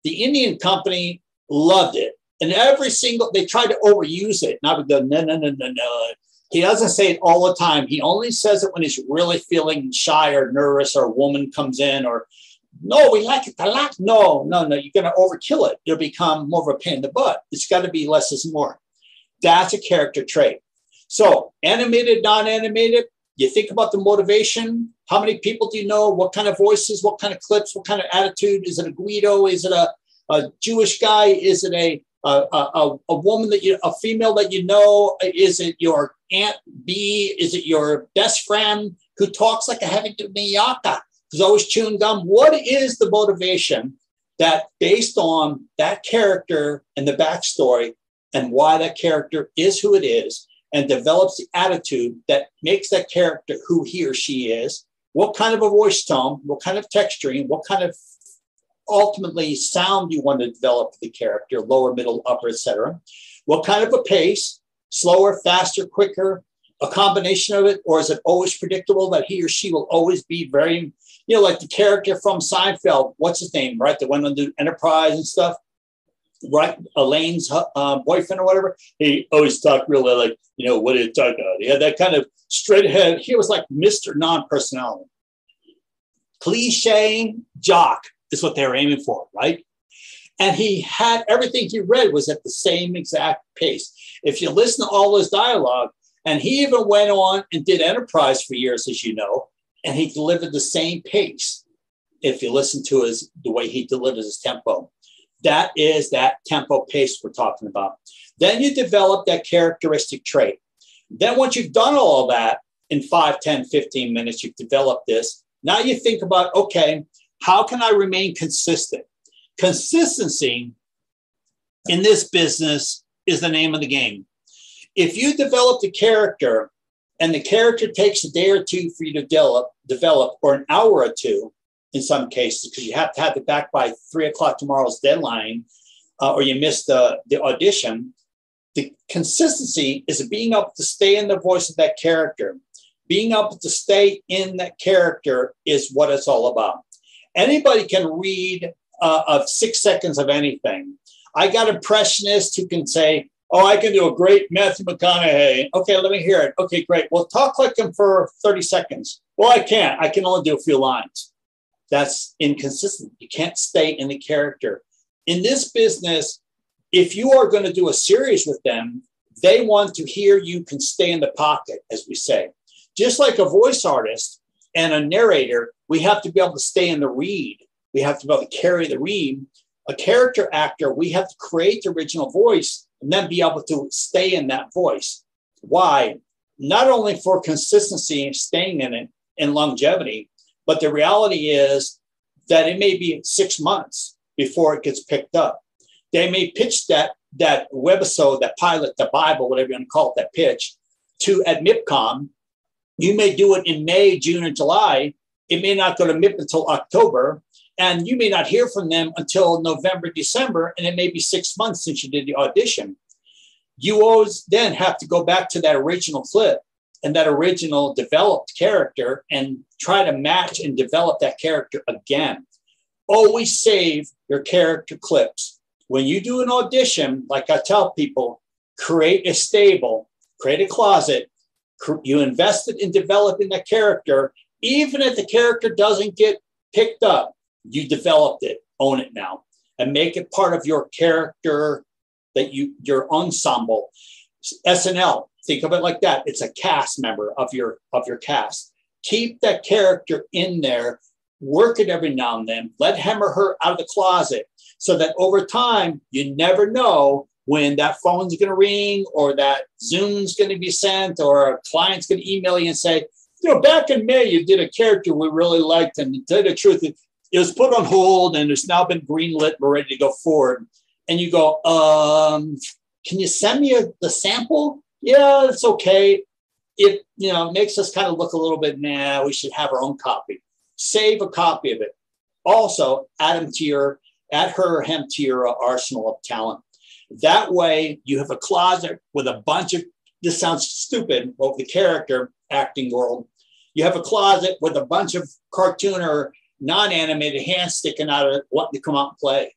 The Indian company loved it. And they tried to overuse it. And I would go, no, no, no, no, no. He doesn't say it all the time. He only says it when he's really feeling shy or nervous, or a woman comes in, or, no, we like it a lot. No, no, no, you're going to overkill it. It'll become more of a pain in the butt. It's got to be less is more. That's a character trait. So animated, non-animated, you think about the motivation. How many people do you know? What kind of voices? What kind of clips? What kind of attitude? Is it a Guido? Is it a Jewish guy? Is it a woman a female that you know? Is it your Aunt B? Is it your best friend who talks like a heavy miyaka, who's always chewing gum? What is the motivation that, based on that character and the backstory and why that character is who it is, and develops the attitude that makes that character who he or she is? What kind of a voice tone, what kind of texturing, what kind of ultimately sound you want to develop for the character, lower, middle, upper, etc. What kind of a pace, slower, faster, quicker, a combination of it, or is it always predictable that he or she will always be very, like the character from Seinfeld, what's his name, right? That went on the Enterprise and stuff, right? Elaine's boyfriend or whatever. He always talked really like, what did he talk about? He had that kind of straight ahead. He was like Mr. Non-Personality. Cliche jock is what they were aiming for, right? And he had everything he read was at the same exact pace. If you listen to all his dialogue, and he even went on and did Enterprise for years, as you know, and he delivered the same pace. If you listen to the way he delivers his tempo, that is that tempo pace we're talking about. Then you develop that characteristic trait. Then once you've done all of that in 5, 10, 15 minutes, you've developed this. Now you think about, okay, how can I remain consistent? Consistency in this business is the name of the game. If you develop the character and the character takes a day or two for you to develop, or an hour or two in some cases, because you have to have it back by 3 o'clock tomorrow's deadline, or you miss the audition, the consistency is being able to stay in the voice of that character. Being able to stay in that character is what it's all about. Anybody can read 6 seconds of anything. I got impressionists who can say, oh, I can do a great Matthew McConaughey. Okay, let me hear it. Okay, great. Well, talk like him for 30 seconds. Well, I can't. I can only do a few lines. That's inconsistent. You can't stay in the character. In this business, if you are going to do a series with them, they want to hear you can stay in the pocket, as we say. Just like a voice artist and a narrator, we have to be able to stay in the read. We have to be able to carry the read. A character actor, we have to create the original voice and then be able to stay in that voice. Why? Not only for consistency and staying in it and longevity, but the reality is that it may be 6 months before it gets picked up. They may pitch that webisode, that pilot, the Bible, whatever you want to call it, that pitch, at MIPCOM. You may do it in May, June, or July. It may not go to MIP until October, and you may not hear from them until November, December, and it may be 6 months since you did the audition. You always then have to go back to that original clip and that original developed character and try to match and develop that character again. Always save your character clips. When you do an audition, like I tell people, create a stable, create a closet. You invested in developing that character. Even if the character doesn't get picked up, you developed it. Own it now and make it part of your character, your ensemble. SNL, think of it like that. It's a cast member of your cast. Keep that character in there. Work it every now and then. Let him or her out of the closet so that over time, you never know when that phone's going to ring or that Zoom's going to be sent or a client's going to email you and say, back in May, you did a character we really liked, and to tell you the truth, it was put on hold and it's now been greenlit. We're ready to go forward. And you go, can you send me the sample? Yeah, it's okay. It makes us kind of look a little bit, we should have our own copy. Save a copy of it. Also, add her or him to your arsenal of talent. That way, you have a closet with a bunch of, this sounds stupid, but the character acting world, you have a closet with a bunch of cartoon or non-animated hands sticking out of it, wanting to come out and play.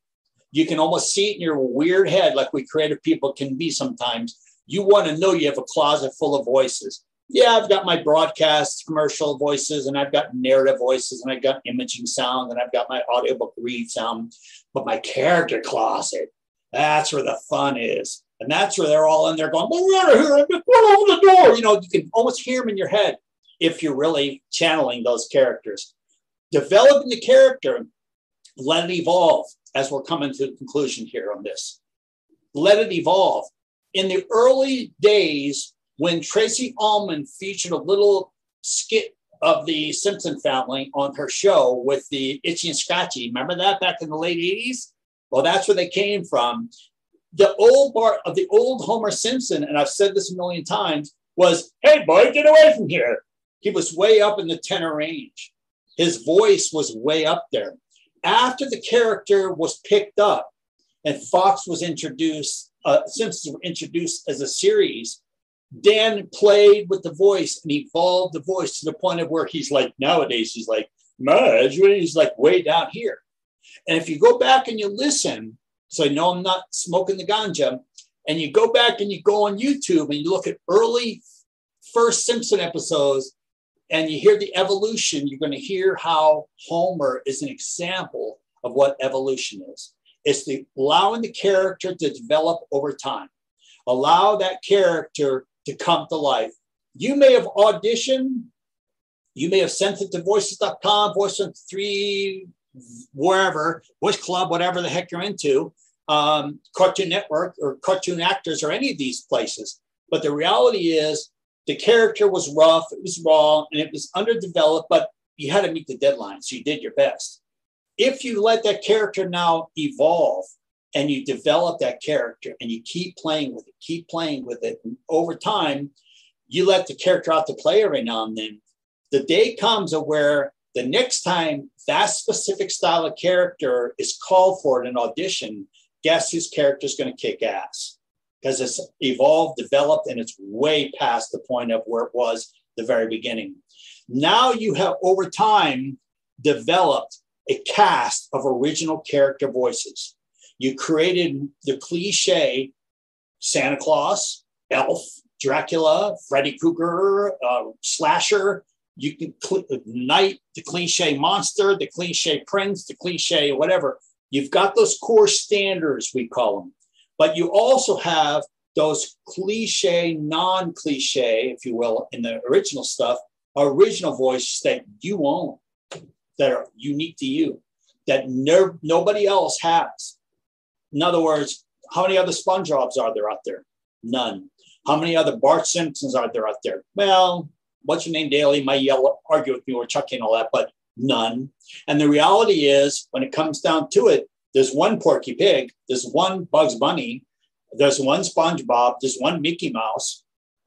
You can almost see it in your weird head, like we creative people can be sometimes. You want to know you have a closet full of voices. Yeah, I've got my broadcast commercial voices, and I've got narrative voices, and I've got imaging sound, and I've got my audiobook read sound. But my character closet, that's where the fun is. And that's where they're all in there going, well, we're out of here, we're over the door. You know, you can almost hear them in your head if you're really channeling those characters. Developing the character, let it evolve as we're coming to the conclusion here on this. Let it evolve. In the early days, when Tracy Ullman featured a little skit of the Simpson family on her show with the Itchy and Scratchy, remember that back in the late 80s? Well, that's where they came from. The old part of the old Homer Simpson, and I've said this a million times, was, hey, boy, get away from here. He was way up in the tenor range. His voice was way up there. After the character was picked up and Fox was introduced, Simpsons were introduced as a series, Dan played with the voice and evolved the voice to the point of where he's like, nowadays, he's like, Marge, he's like way down here. And if you go back and you listen, so I know I'm not smoking the ganja, and you go back and you go on YouTube and you look at early first Simpson episodes and you hear the evolution, you're going to hear how Homer is an example of what evolution is. It's allowing the character to develop over time. Allow that character to come to life. You may have auditioned, you may have sent it to voices.com, voice3, wherever, Voice Club, whatever the heck you're into, Cartoon Network or Cartoon Actors or any of these places. But the reality is the character was rough, it was raw, and it was underdeveloped, but you had to meet the deadline, so you did your best. If you let that character now evolve and you develop that character and you keep playing with it, and over time, you let the character out to play every now and then, the day comes where the next time that specific style of character is called for in an audition, guess whose character is going to kick ass? Because it's evolved, developed, and it's way past the point of where it was the very beginning. Now you have, over time, developed a cast of original character voices. You created the cliche Santa Claus, Elf, Dracula, Freddy Krueger, Slasher. You can Knight, the cliche monster, the cliche prince, the cliche whatever. You've got those core standards, we call them. But you also have those cliche, non-cliche, if you will, in the original stuff, original voices that you own, that are unique to you, that nobody else has. In other words, how many other SpongeBobs are there out there? None. How many other Bart Simpsons are there out there? Well, what's your name, Daly? Might argue with me or Chucky and all that, but none. And the reality is, when it comes down to it, there's one Porky Pig, there's one Bugs Bunny, there's one SpongeBob, there's one Mickey Mouse.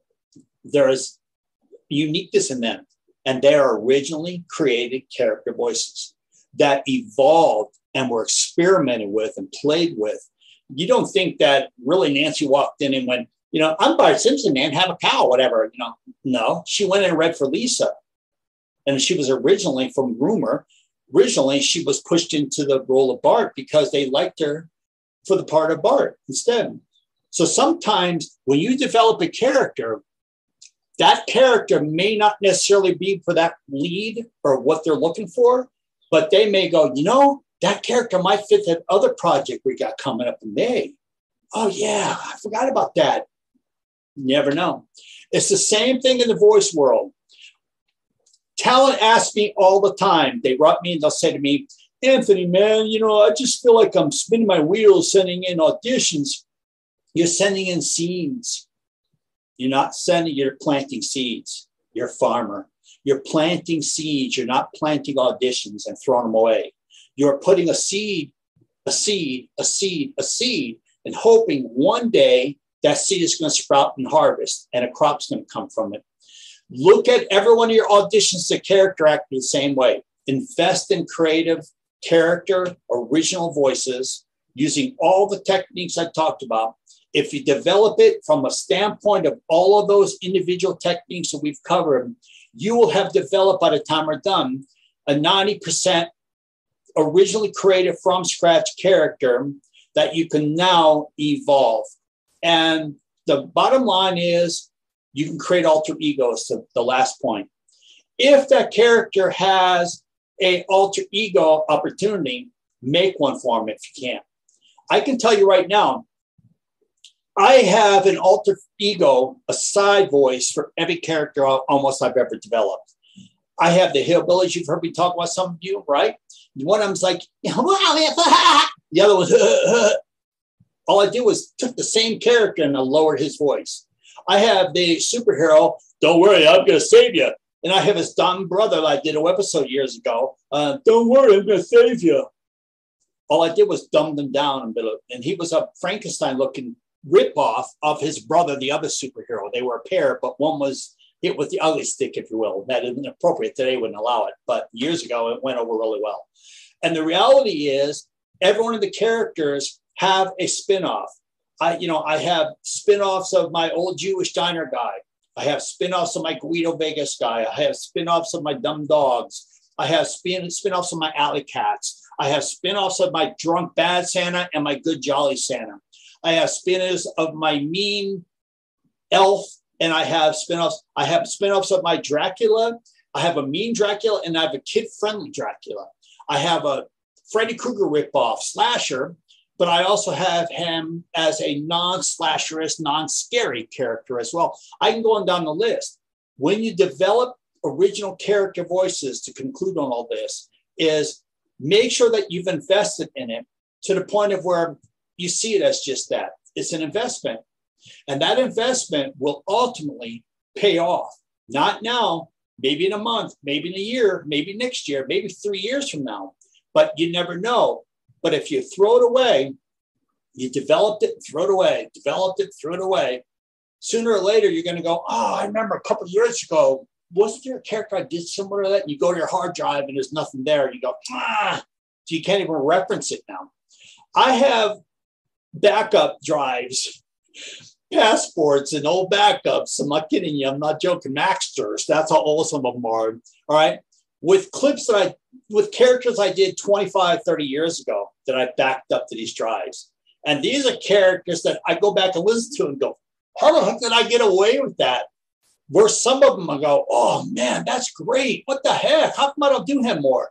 There's uniqueness in them. And they are originally created character voices that evolved and were experimented with and played with. You don't think that really Nancy walked in and went, you know, I'm Bart Simpson, man, have a cow, whatever. You know, no, she went and read for Lisa. And she was originally from Rumor. Originally, she was pushed into the role of Bart because they liked her for the part of Bart instead. So sometimes when you develop a character, that character may not necessarily be for that lead or what they're looking for, but they may go, you know, that character might fit that other project we got coming up in May. Oh, yeah, I forgot about that. You never know. It's the same thing in the voice world. Talent asks me all the time. They write me and they'll say to me, Anthony, man, you know, I just feel like I'm spinning my wheels sending in auditions. You're sending in seeds. You're not sending, you're planting seeds. You're a farmer. You're planting seeds. You're not planting auditions and throwing them away. You're putting a seed, and hoping one day that seed is going to sprout and harvest and a crop's going to come from it. Look at every one of your auditions to character actor the same way. Invest in creative character, original voices, using all the techniques I talked about. If you develop it from a standpoint of all of those individual techniques that we've covered, you will have developed, by the time we're done, a 90% originally created from scratch character that you can now evolve. And the bottom line is you can create alter egos, to the last point. If that character has an alter ego opportunity, make one for them if you can. I can tell you right now, I have an alter ego, a side voice for every character almost I've ever developed. I have the hillbillies. You've heard me talk about, some of you, right? One of them's like, the other was, all I did was took the same character and I lowered his voice. I have the superhero, don't worry, I'm going to save you. And I have his dumb brother that I did an episode years ago. Don't worry, I'm going to save you. All I did was dumb them down a bit. And he was a Frankenstein-looking ripoff of his brother, the other superhero. They were a pair, but one was hit with the ugly stick, if you will. That isn't appropriate. Today wouldn't allow it. But years ago, it went over really well. And the reality is, every one of the characters have a spinoff. I have spinoffs of my old Jewish diner guy. I have spinoffs of my Guido Vegas guy. I have spinoffs of my dumb dogs. I have spinoffs of my alley cats. I have spinoffs of my drunk bad Santa and my good jolly Santa. I have spinoffs of my mean elf, and I have spinoffs. I have spinoffs of my Dracula. I have a mean Dracula, and I have a kid-friendly Dracula. I have a Freddy Krueger ripoff slasher, but I also have him as a non-slasherist, non-scary character as well. I can go on down the list. When you develop original character voices, to conclude on all this, is make sure that you've invested in it to the point of where you see it as just that. It's an investment. And that investment will ultimately pay off. Not now, maybe in a month, maybe in a year, maybe next year, maybe 3 years from now. But you never know. But if you throw it away, you developed it, throw it away, developed it, throw it away. Sooner or later, you're going to go, oh, I remember a couple of years ago, wasn't there a character I did similar to that? And you go to your hard drive and there's nothing there. You go, so you can't even reference it now. I have backup drives, passports, and old backups. I'm not kidding you. I'm not joking. Maxsters. That's how old some of them are. All right. With clips with characters I did 25, 30 years ago that I backed up to these drives. And these are characters that I go back and listen to and go, how the heck did I get away with that? Where some of them I go, oh man, that's great. What the heck? How come I don't do him more?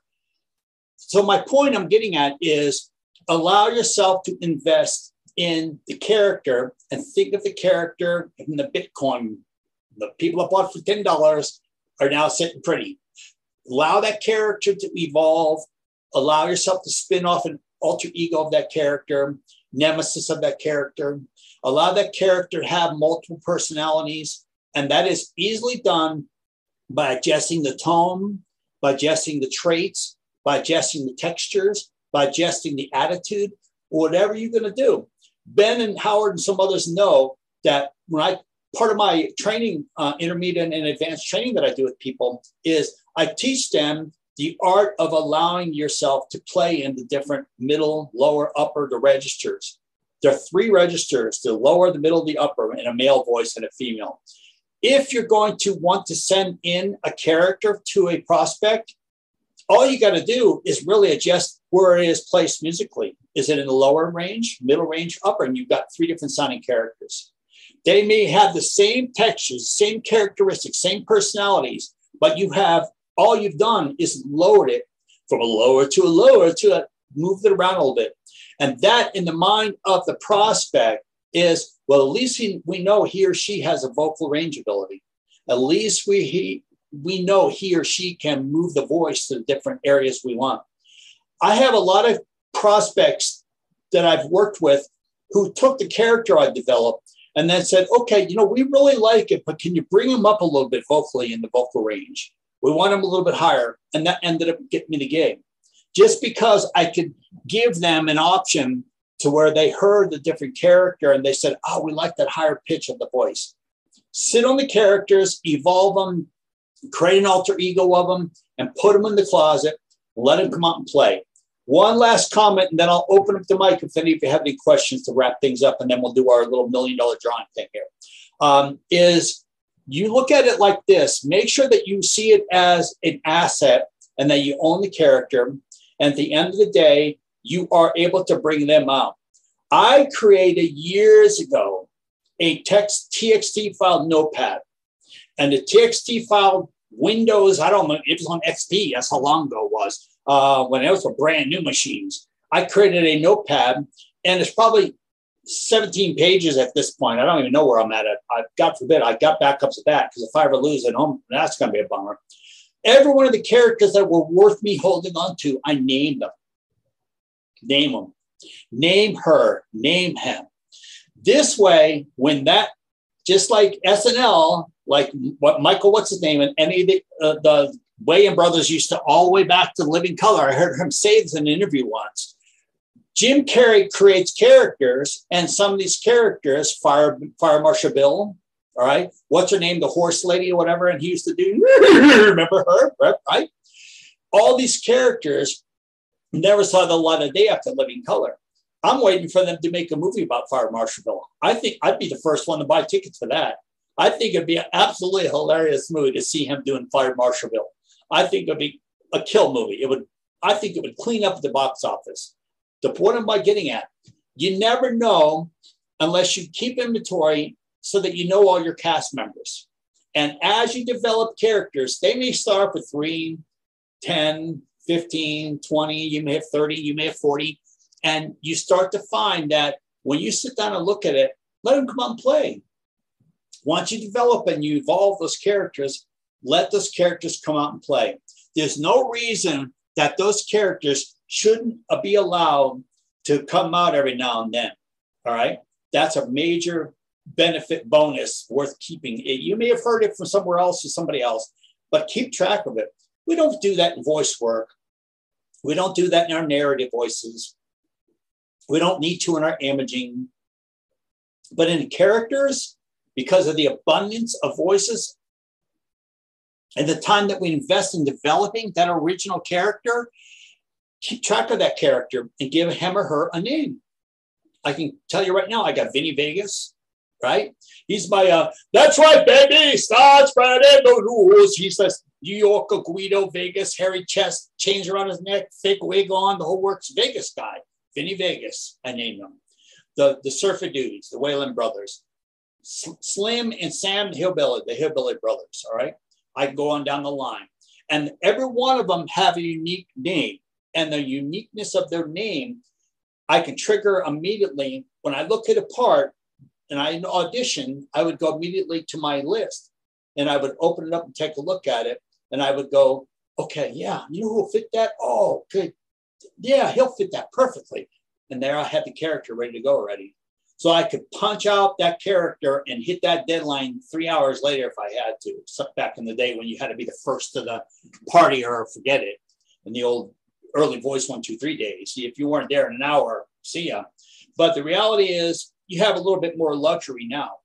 So my point I'm getting at is allow yourself to invest in the character and think of the character in the Bitcoin. The people that bought for $10 are now sitting pretty. Allow that character to evolve. Allow yourself to spin off an alter ego of that character, nemesis of that character. Allow that character to have multiple personalities. And that is easily done by adjusting the tone, by adjusting the traits, by adjusting the textures, by adjusting the attitude, whatever you're going to do. Ben and Howard and some others know that part of my training, intermediate and advanced training that I do with people is I teach them the art of allowing yourself to play in the different middle, lower, upper, the registers. There are 3 registers, the lower, the middle, the upper, in a male voice and a female. If you're going to want to send in a character to a prospect, all you got to do is really adjust where it is placed musically. Is it in the lower range, middle range, upper? And you've got 3 different sounding characters. They may have the same textures, same characteristics, same personalities, but all you've done is lowered it from a lower to moved it around a little bit. And that in the mind of the prospect is, well, at least we know he or she has a vocal range ability. At least we know he or she can move the voice to the different areas we want. I have a lot of prospects that I've worked with who took the character I developed and then said, okay, we really like it, but can you bring him up a little bit vocally in the vocal range? We want him a little bit higher. And that ended up getting me the gig. Just because I could give them an option to where they heard the different character and they said, oh, we like that higher pitch of the voice. Sit on the characters, evolve them, create an alter ego of them, and put them in the closet, let them come out and play. One last comment, and then I'll open up the mic if any of you have any questions to wrap things up, and then we'll do our little $1 million drawing thing here. Is you look at it like this. Make sure that you see it as an asset and that you own the character. And at the end of the day, you are able to bring them out. I created years ago a TXT file notepad. And the TXT file Windows, I don't know, it was on XP. That's how long ago it was. When it was brand new machines. I created a notepad, and it's probably 17 pages at this point. I don't even know where I'm at. God forbid, I got backups of that, because if I ever lose it home, that's going to be a bummer. Every one of the characters that were worth me holding on to, I named them. Name them. Name her. Name him. This way, when that, just like SNL, like what Michael, what's his name, and any of the Wayans brothers used to, all the way back to Living Color. I heard him say this in an interview once. Jim Carrey creates characters, and some of these characters, Fire Marshal Bill, all right, what's her name, the horse lady or whatever, and he used to do, remember her, right? All these characters never saw the light of day after Living Color. I'm waiting for them to make a movie about Fire Marshal Bill. I think I'd be the first one to buy tickets for that. I think it'd be an absolutely hilarious movie to see him doing Fire Marshal Bill. I think it'd be a kill movie. I think it would clean up the box office. The point am I getting at? You never know unless you keep inventory so that you know all your cast members. And as you develop characters, they may start with 3, 10, 15, 20, you may have 30, you may have 40. And you start to find that when you sit down and look at it, let them come out and play. Once you develop and you evolve those characters, let those characters come out and play. There's no reason that those characters shouldn't be allowed to come out every now and then. All right. That's a major benefit bonus worth keeping. You may have heard it from somewhere else or somebody else, but keep track of it. We don't do that in voice work. We don't do that in our narrative voices. We don't need to in our imaging. But in characters, because of the abundance of voices and the time that we invest in developing that original character, keep track of that character and give him or her a name. I can tell you right now, I got Vinny Vegas, right? He's my, that's right, baby, start spreading the news. He's this New Yorker, Guido, Vegas, hairy chest, chains around his neck, thick wig on, the whole works, Vegas guy. Vinny Vegas, I named them. The Surfer Dudes, the Wayans brothers. Slim and Sam the Hillbilly brothers, all right? I can go on down the line. And every one of them have a unique name. And the uniqueness of their name, I can trigger immediately. When I look at a part and I audition, I would go immediately to my list. And I would open it up and take a look at it. And I would go, okay, yeah, you know who will fit that? Oh, okay. Yeah, he'll fit that perfectly. And there I had the character ready to go already. So I could punch out that character and hit that deadline 3 hours later if I had to. So back in the day when you had to be the first to the party or forget it. In the old early voice 1, 2, 3 days. If you weren't there in an hour, see ya. But the reality is you have a little bit more luxury now.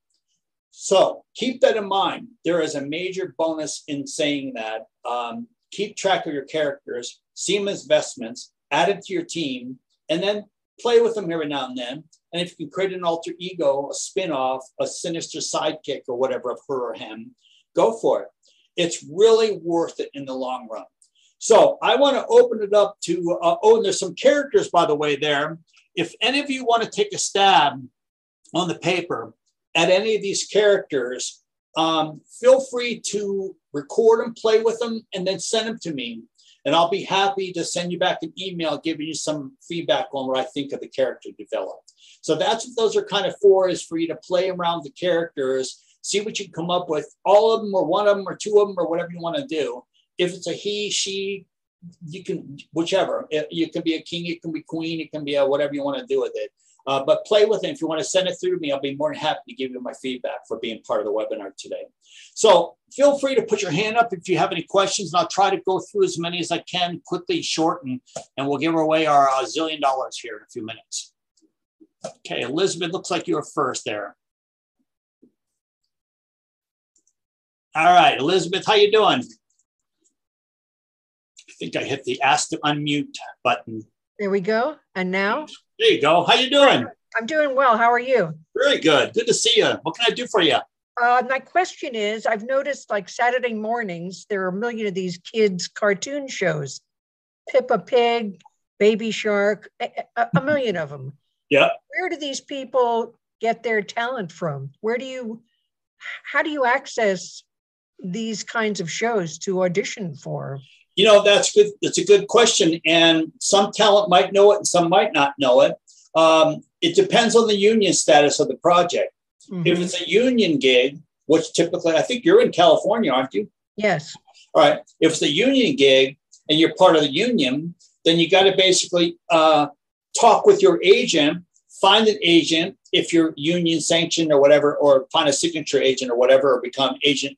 So keep that in mind. There is a major bonus in saying that. Keep track of your characters, see them as investments, add it to your team, and then play with them every now and then. And if you can create an alter ego, a spin-off, a sinister sidekick or whatever of her or him, go for it. It's really worth it in the long run. So I want to open it up to, and there's some characters, by the way, there. If any of you want to take a stab on the paper at any of these characters, feel free to record them, play with them, and then send them to me. And I'll be happy to send you back an email giving you some feedback on what I think of the character developed. So that's what those are kind of for, is for you to play around the characters, see what you can come up with, all of them or one of them or two of them or whatever you want to do. If it's a he, she, you can, whichever. You can be a king, it can be queen, it can be whatever you want to do with it. But play with it. If you want to send it through to me, I'll be more than happy to give you my feedback for being part of the webinar today. So feel free to put your hand up if you have any questions, and I'll try to go through as many as I can quickly, short, and we'll give away our $1 zillion here in a few minutes. Okay, Elizabeth, looks like you were first there. All right, Elizabeth, how you doing? I think I hit the ask to unmute button. There we go. And now? There you go. How you doing? I'm doing well. How are you? Very good. Good to see you. What can I do for you? My question is, I've noticed like Saturday mornings, there are a million of these kids' cartoon shows. Peppa Pig, Baby Shark, a million of them. Yeah. Where do these people get their talent from? How do you access these kinds of shows to audition for? That's good. That's a good question. And some talent might know it and some might not know it. It depends on the union status of the project. Mm-hmm. If it's a union gig, which typically, I think you're in California, aren't you? Yes. All right. If it's a union gig and you're part of the union, then you got to basically talk with your agent, find an agent if you're union sanctioned or whatever, or find a signature agent or whatever, or become agent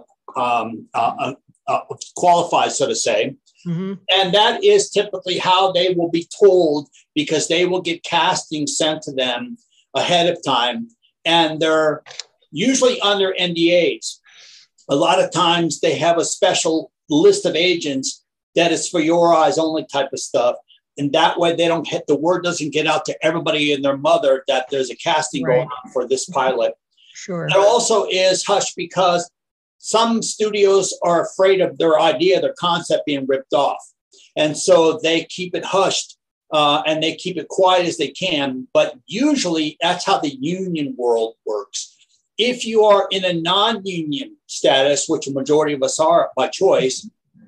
qualified, so to say. Mm-hmm. And that is typically how they will be told, because they will get casting sent to them ahead of time. And they're usually under NDAs. A lot of times they have a special list of agents that is for your eyes only type of stuff. And that way the word doesn't get out to everybody and their mother that there's a casting going on for this pilot. Sure. It also is hush because some studios are afraid of their idea, their concept being ripped off. And so they keep it hushed and they keep it quiet as they can. But usually that's how the union world works. If you are in a non-union status, which a majority of us are by choice,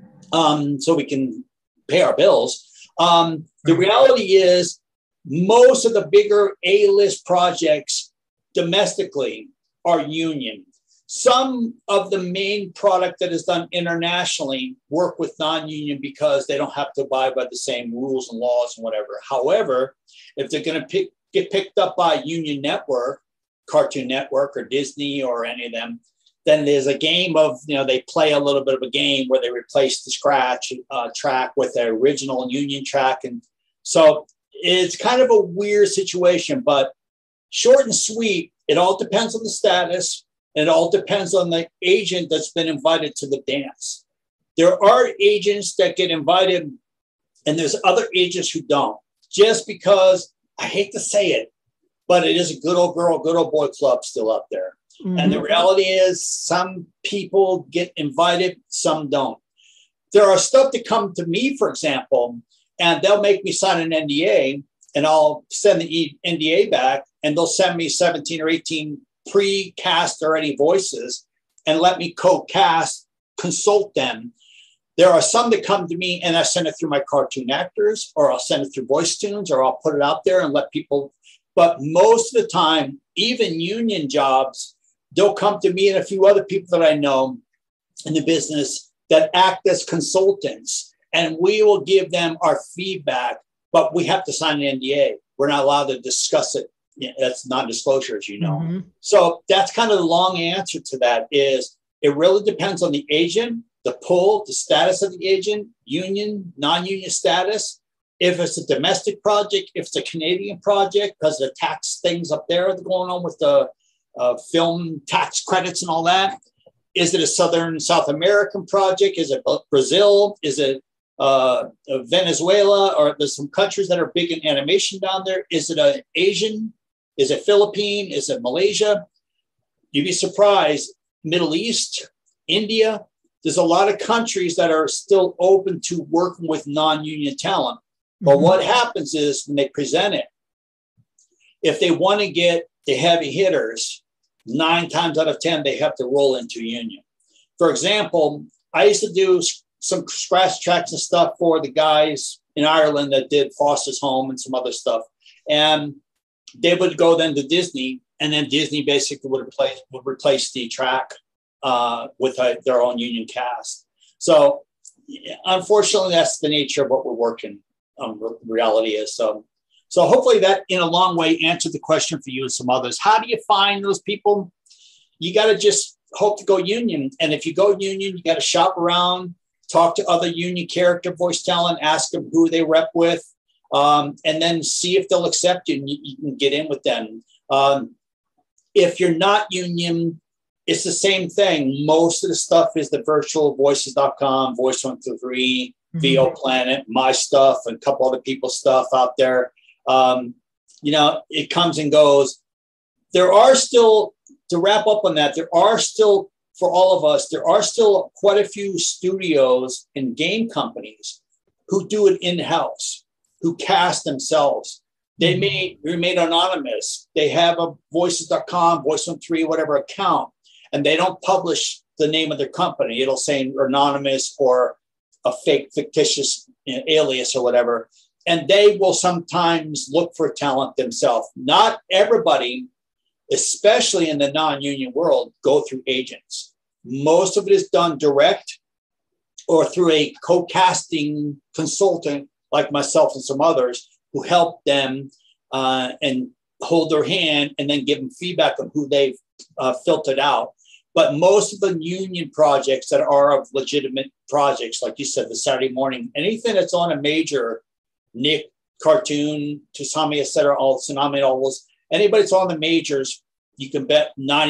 so we can pay our bills, the reality is most of the bigger A-list projects domestically are union. Some of the main product that is done internationally work with non-union because they don't have to abide by the same rules and laws and whatever. However, if they're going to get picked up by a union network, Cartoon Network or Disney or any of them, then there's a game of, they play a little bit of a game where they replace the scratch track with their original union track. And so it's kind of a weird situation, but short and sweet, it all depends on the status. And it all depends on the agent that's been invited to the dance. There are agents that get invited and there's other agents who don't, just because, I hate to say it, but it is a good old girl, good old boy club still up there. Mm-hmm. And the reality is some people get invited, some don't. There are stuff that come to me, for example, and they'll make me sign an NDA and I'll send the NDA back and they'll send me 17 or 18 pre-cast already voices and let me co-cast, consult them. There are some that come to me and I send it through my cartoon actors, or I'll send it through Voice Tunes, or I'll put it out there and let people. But most of the time, even union jobs, they'll come to me and a few other people that I know in the business that act as consultants, and we will give them our feedback, but we have to sign an NDA. We're not allowed to discuss it. That's non-disclosure, as you know. Mm-hmm. So that's kind of the long answer to that is it really depends on the agent, the pull, the status of the agent, union, non-union status. If it's a domestic project, if it's a Canadian project, because the tax things up there are going on with the film tax credits and all that. Is it a South American project? Is it Brazil? Is it Venezuela? Or there's some countries that are big in animation down there. Is it an Asian? Is it Philippine? Is it Malaysia? You'd be surprised. Middle East, India. There's a lot of countries that are still open to working with non-union talent. But what happens is when they present it, if they want to get the heavy hitters, 9 times out of 10, they have to roll into union. For example, I used to do some scratch tracks and stuff for the guys in Ireland that did Foster's Home and some other stuff. And they would go then to Disney, and then Disney basically would replace the track with their own union cast. So unfortunately, that's the nature of what we're working. Reality is. So hopefully that in a long way answered the question for you and some others. How do you find those people? You got to just hope to go union. And if you go union, you got to shop around, talk to other union character voice talent, ask them who they rep with, and then see if they'll accept you and you can get in with them. If you're not union, it's the same thing. Most of the stuff is the virtual voices.com, Voice123, VO Planet, my stuff, and a couple other people's stuff out there. It comes and goes. There are still, to wrap up on that, there are still, for all of us, there are still quite a few studios and game companies who do it in-house, who cast themselves. They may remain anonymous. They have a voices.com, voice13, whatever account, and they don't publish the name of their company. It'll say anonymous or a fake fictitious alias or whatever. And they will sometimes look for talent themselves. Not everybody, especially in the non-union world, go through agents. Most of it is done direct or through a co-casting consultant like myself and some others who help them and hold their hand and then give them feedback on who they've filtered out. But most of the union projects that are of legitimate projects, like you said, the Saturday morning, anything that's on a major Nick cartoon, Tusami, et cetera, all Tsunami novels, anybody that's on the majors, you can bet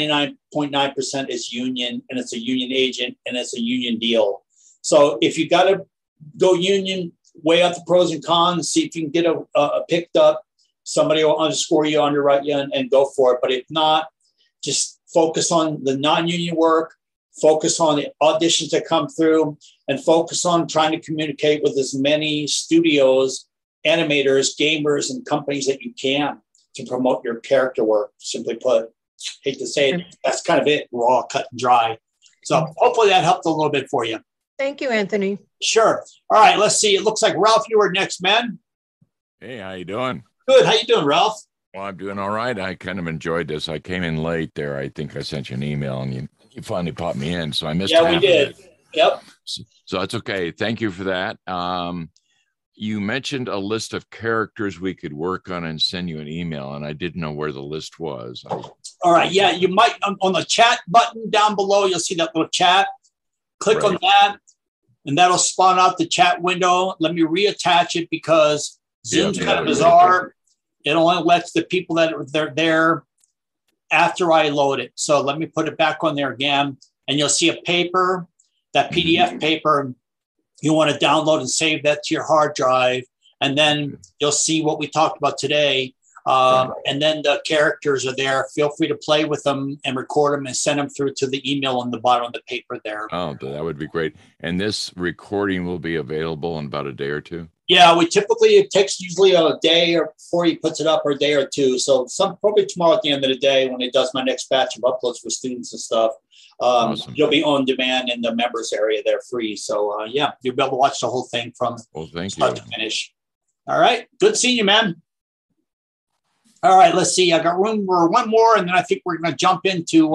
99.9% is union, and it's a union agent, and it's a union deal. So if you got to go union, weigh out the pros and cons, see if you can get a picked up, somebody will underscore you, underwrite you, and go for it. But if not, just focus on the non-union work, focus on the auditions that come through, and focus on trying to communicate with as many studios, animators, gamers, and companies that you can to promote your character work. Simply put, hate to say it, that's kind of it, raw, cut and dry. So hopefully that helped a little bit for you. Thank you, Anthony. Sure. All right, let's see. It looks like Ralph, you were next, man. Hey, how you doing? Good. How you doing, Ralph? Well, I'm doing all right. I kind of enjoyed this. I came in late there. I think I sent you an email, and you finally popped me in, so I missed. Yeah, we did. Yep. So that's okay. Thank you for that. You mentioned a list of characters we could work on and send you an email, and I didn't know where the list was. All right. Yeah, you might on the chat button down below. You'll see that little chat. Click on that, and that'll spawn out the chat window. Let me reattach it because Zoom's kind of bizarre. It only lets the people that are there after I load it. So let me put it back on there again, and you'll see a paper, that PDF paper. You want to download and save that to your hard drive, and then you'll see what we talked about today. And then the characters are there. Feel free to play with them and record them and send them through to the email on the bottom of the paper there. Oh, that would be great. And this recording will be available in about a day or two? Yeah, it takes usually a day or before he puts it up, or a day or two. So probably tomorrow at the end of the day when he does my next batch of uploads for students and stuff. Awesome. You'll be on demand in the members area there, free. So yeah, you'll be able to watch the whole thing from start to finish. All right, good seeing you, man. All right, let's see. I got room for one more, and then I think we're going to jump into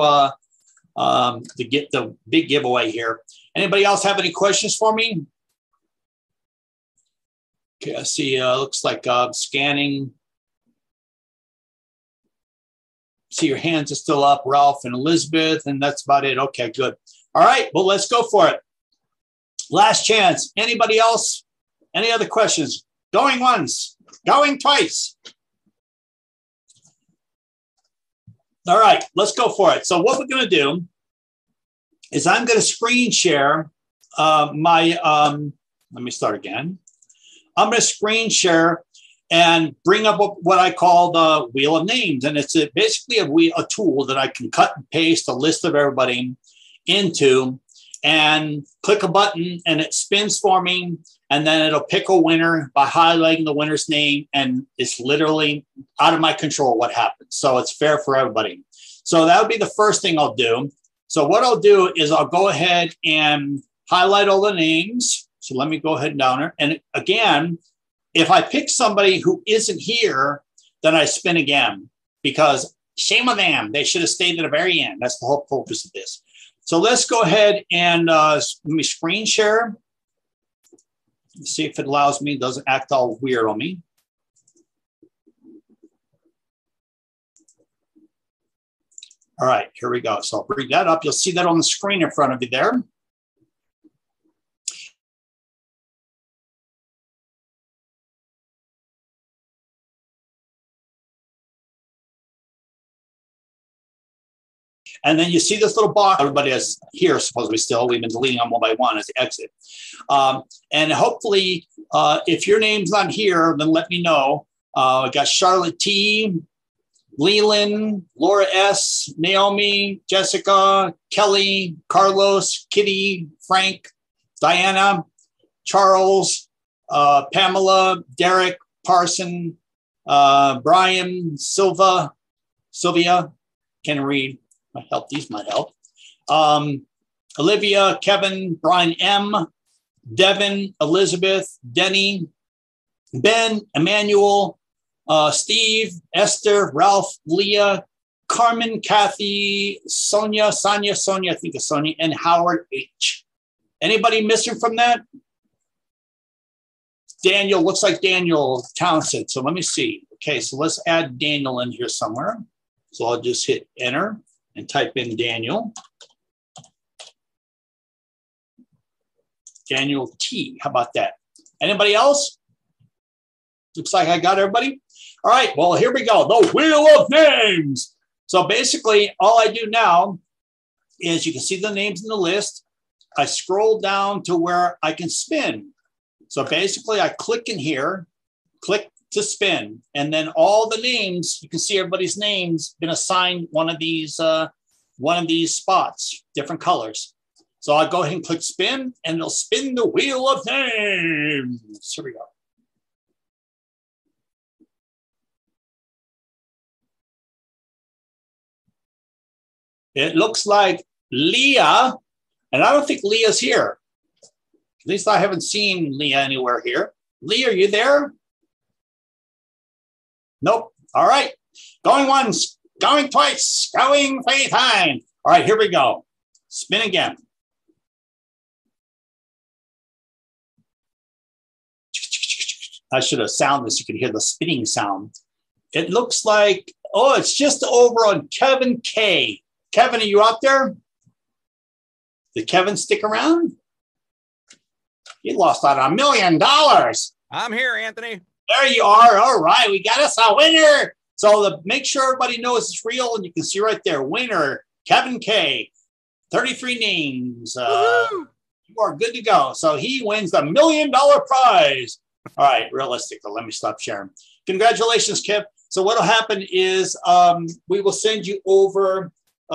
the big giveaway here. Anybody else have any questions for me? Okay, I see. Looks like scanning. See, your hands are still up, Ralph and Elizabeth, and that's about it. Okay, good. All right, well, let's go for it. Last chance. Anybody else? Any other questions? Going once, going twice. All right, let's go for it. So what we're going to do is I'm going to screen share let me start again. I'm going to screen share and bring up what I call the wheel of names. And it's basically a tool that I can cut and paste a list of everybody into and click a button and it spins for me. And then it'll pick a winner by highlighting the winner's name. And it's literally out of my control what happens. So it's fair for everybody. So that would be the first thing I'll do. So what I'll do is I'll go ahead and highlight all the names. So let me go ahead and down there. And again, if I pick somebody who isn't here, then I spin again because shame on them. They should have stayed at the very end. That's the whole purpose of this. So let's go ahead and let me screen share. Let's see if it allows me, doesn't act all weird on me. All right, here we go. So I'll bring that up. You'll see that on the screen in front of you there. And then you see this little box. Everybody is here, supposedly still. We've been deleting them one by one as they exit. And hopefully, if your name's not here, then let me know. I got Charlotte T, Leland, Laura S, Naomi, Jessica, Kelly, Carlos, Kitty, Frank, Diana, Charles, Pamela, Derek, Parson, Brian, Sylvia, can read. Might help. These might help. Olivia, Kevin, Brian M, Devin, Elizabeth, Denny, Ben, Emmanuel, Steve, Esther, Ralph, Leah, Carmen, Kathy, Sonia, I think it's Sonia, and Howard H. Anybody missing from that? Daniel, looks like Daniel Townsend. So let me see. Okay, so let's add Daniel in here somewhere. So I'll just hit enter and type in Daniel. Daniel T. How about that? Anybody else? Looks like I got everybody. All right, well, here we go. The Wheel of Names. So basically, all I do now is you can see the names in the list. I scroll down to where I can spin. So basically, I click in here, click to spin, and then all the names, you can see everybody's names been assigned one of these spots, different colors. So I'll go ahead and click spin, and it'll spin the Wheel of Names. Here we go. It looks like Leah, and I don't think Leah's here. At least I haven't seen Leah anywhere here. Leah, are you there? Nope. All right. Going once, going twice, going 3 times. All right, here we go. Spin again. I should have sounded this. You could hear the spinning sound. It looks like, oh, it's just over on Kevin K. Kevin, are you out there? Did Kevin stick around? He lost out on $1 million. I'm here, Anthony. There you are. All right. We got us a winner. So make sure everybody knows it's real, and you can see right there, winner, Kevin K. 33 names. You are good to go. So he wins the $1 million prize. All right, realistic. Let me stop sharing. Congratulations, Kip. So what'll happen is we will send you over.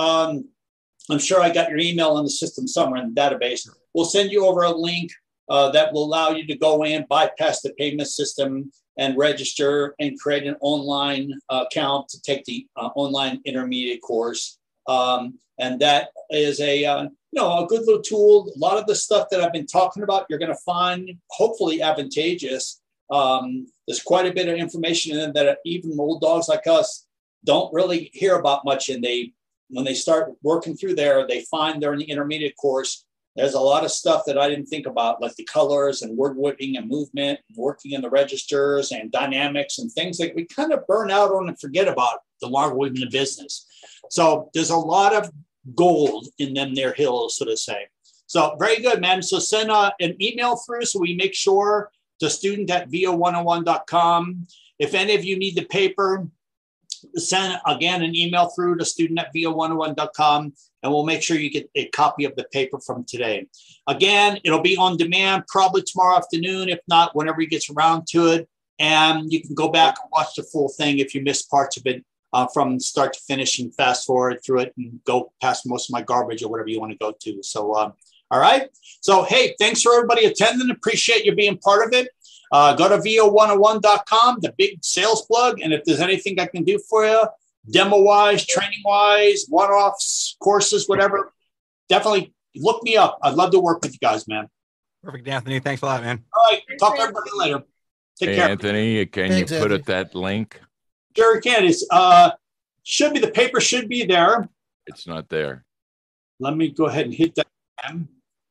I'm sure I got your email in the system somewhere in the database. We'll send you over a link that will allow you to go in, bypass the payment system, and register and create an online account to take the online intermediate course. And that is a good little tool. A lot of the stuff that I've been talking about, you're going to find hopefully advantageous. There's quite a bit of information in that even old dogs like us don't really hear about much. And when they start working through there, they find they're in the intermediate course. There's a lot of stuff that I didn't think about, like the colors and word whipping and movement, and working in the registers and dynamics and things that we kind of burn out on and forget about the longer we've been in business. So there's a lot of gold in them there hills, so to say. So very good, man. So send an email through so we make sure to student@vo101.com. If any of you need the paper, send again an email through to student@vo101.com, and we'll make sure you get a copy of the paper from today. Again, it'll be on demand probably tomorrow afternoon, if not whenever he gets around to it. And you can go back and watch the full thing if you missed parts of it from start to finish, and fast forward through it and go past most of my garbage or whatever you want to go to. So, all right. So, hey, thanks for everybody attending. Appreciate you being part of it. Go to vo101.com, the big sales plug. And if there's anything I can do for you, demo-wise, training-wise, one-offs, courses, whatever, definitely look me up. I'd love to work with you guys, man. Perfect, Anthony. Thanks a lot, man. All right. Talk to everybody later. Take care. Anthony, can you put it that link? Sure can. It's should be, the paper should be there. It's not there. Let me go ahead and hit that again.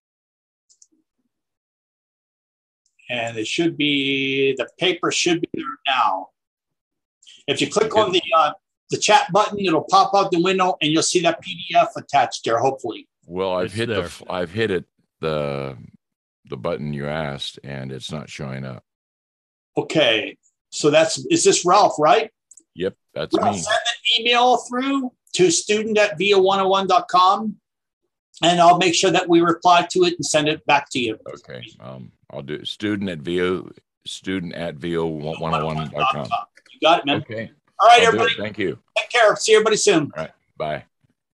And it should be, the paper should be there now. If you click on the chat button, it'll pop out the window and you'll see that PDF attached there, hopefully. Well, I've hit the button you asked, and it's not showing up. Okay. So is this Ralph, right? Yep, that's Ralph, me. send an email through to student@vo101.com, and I'll make sure that we reply to it and send it back to you. Okay. I'll do student@vo101.com. You got it, man. Okay. All right, I'll everybody. Thank you. Take care. See everybody soon. All right. Bye.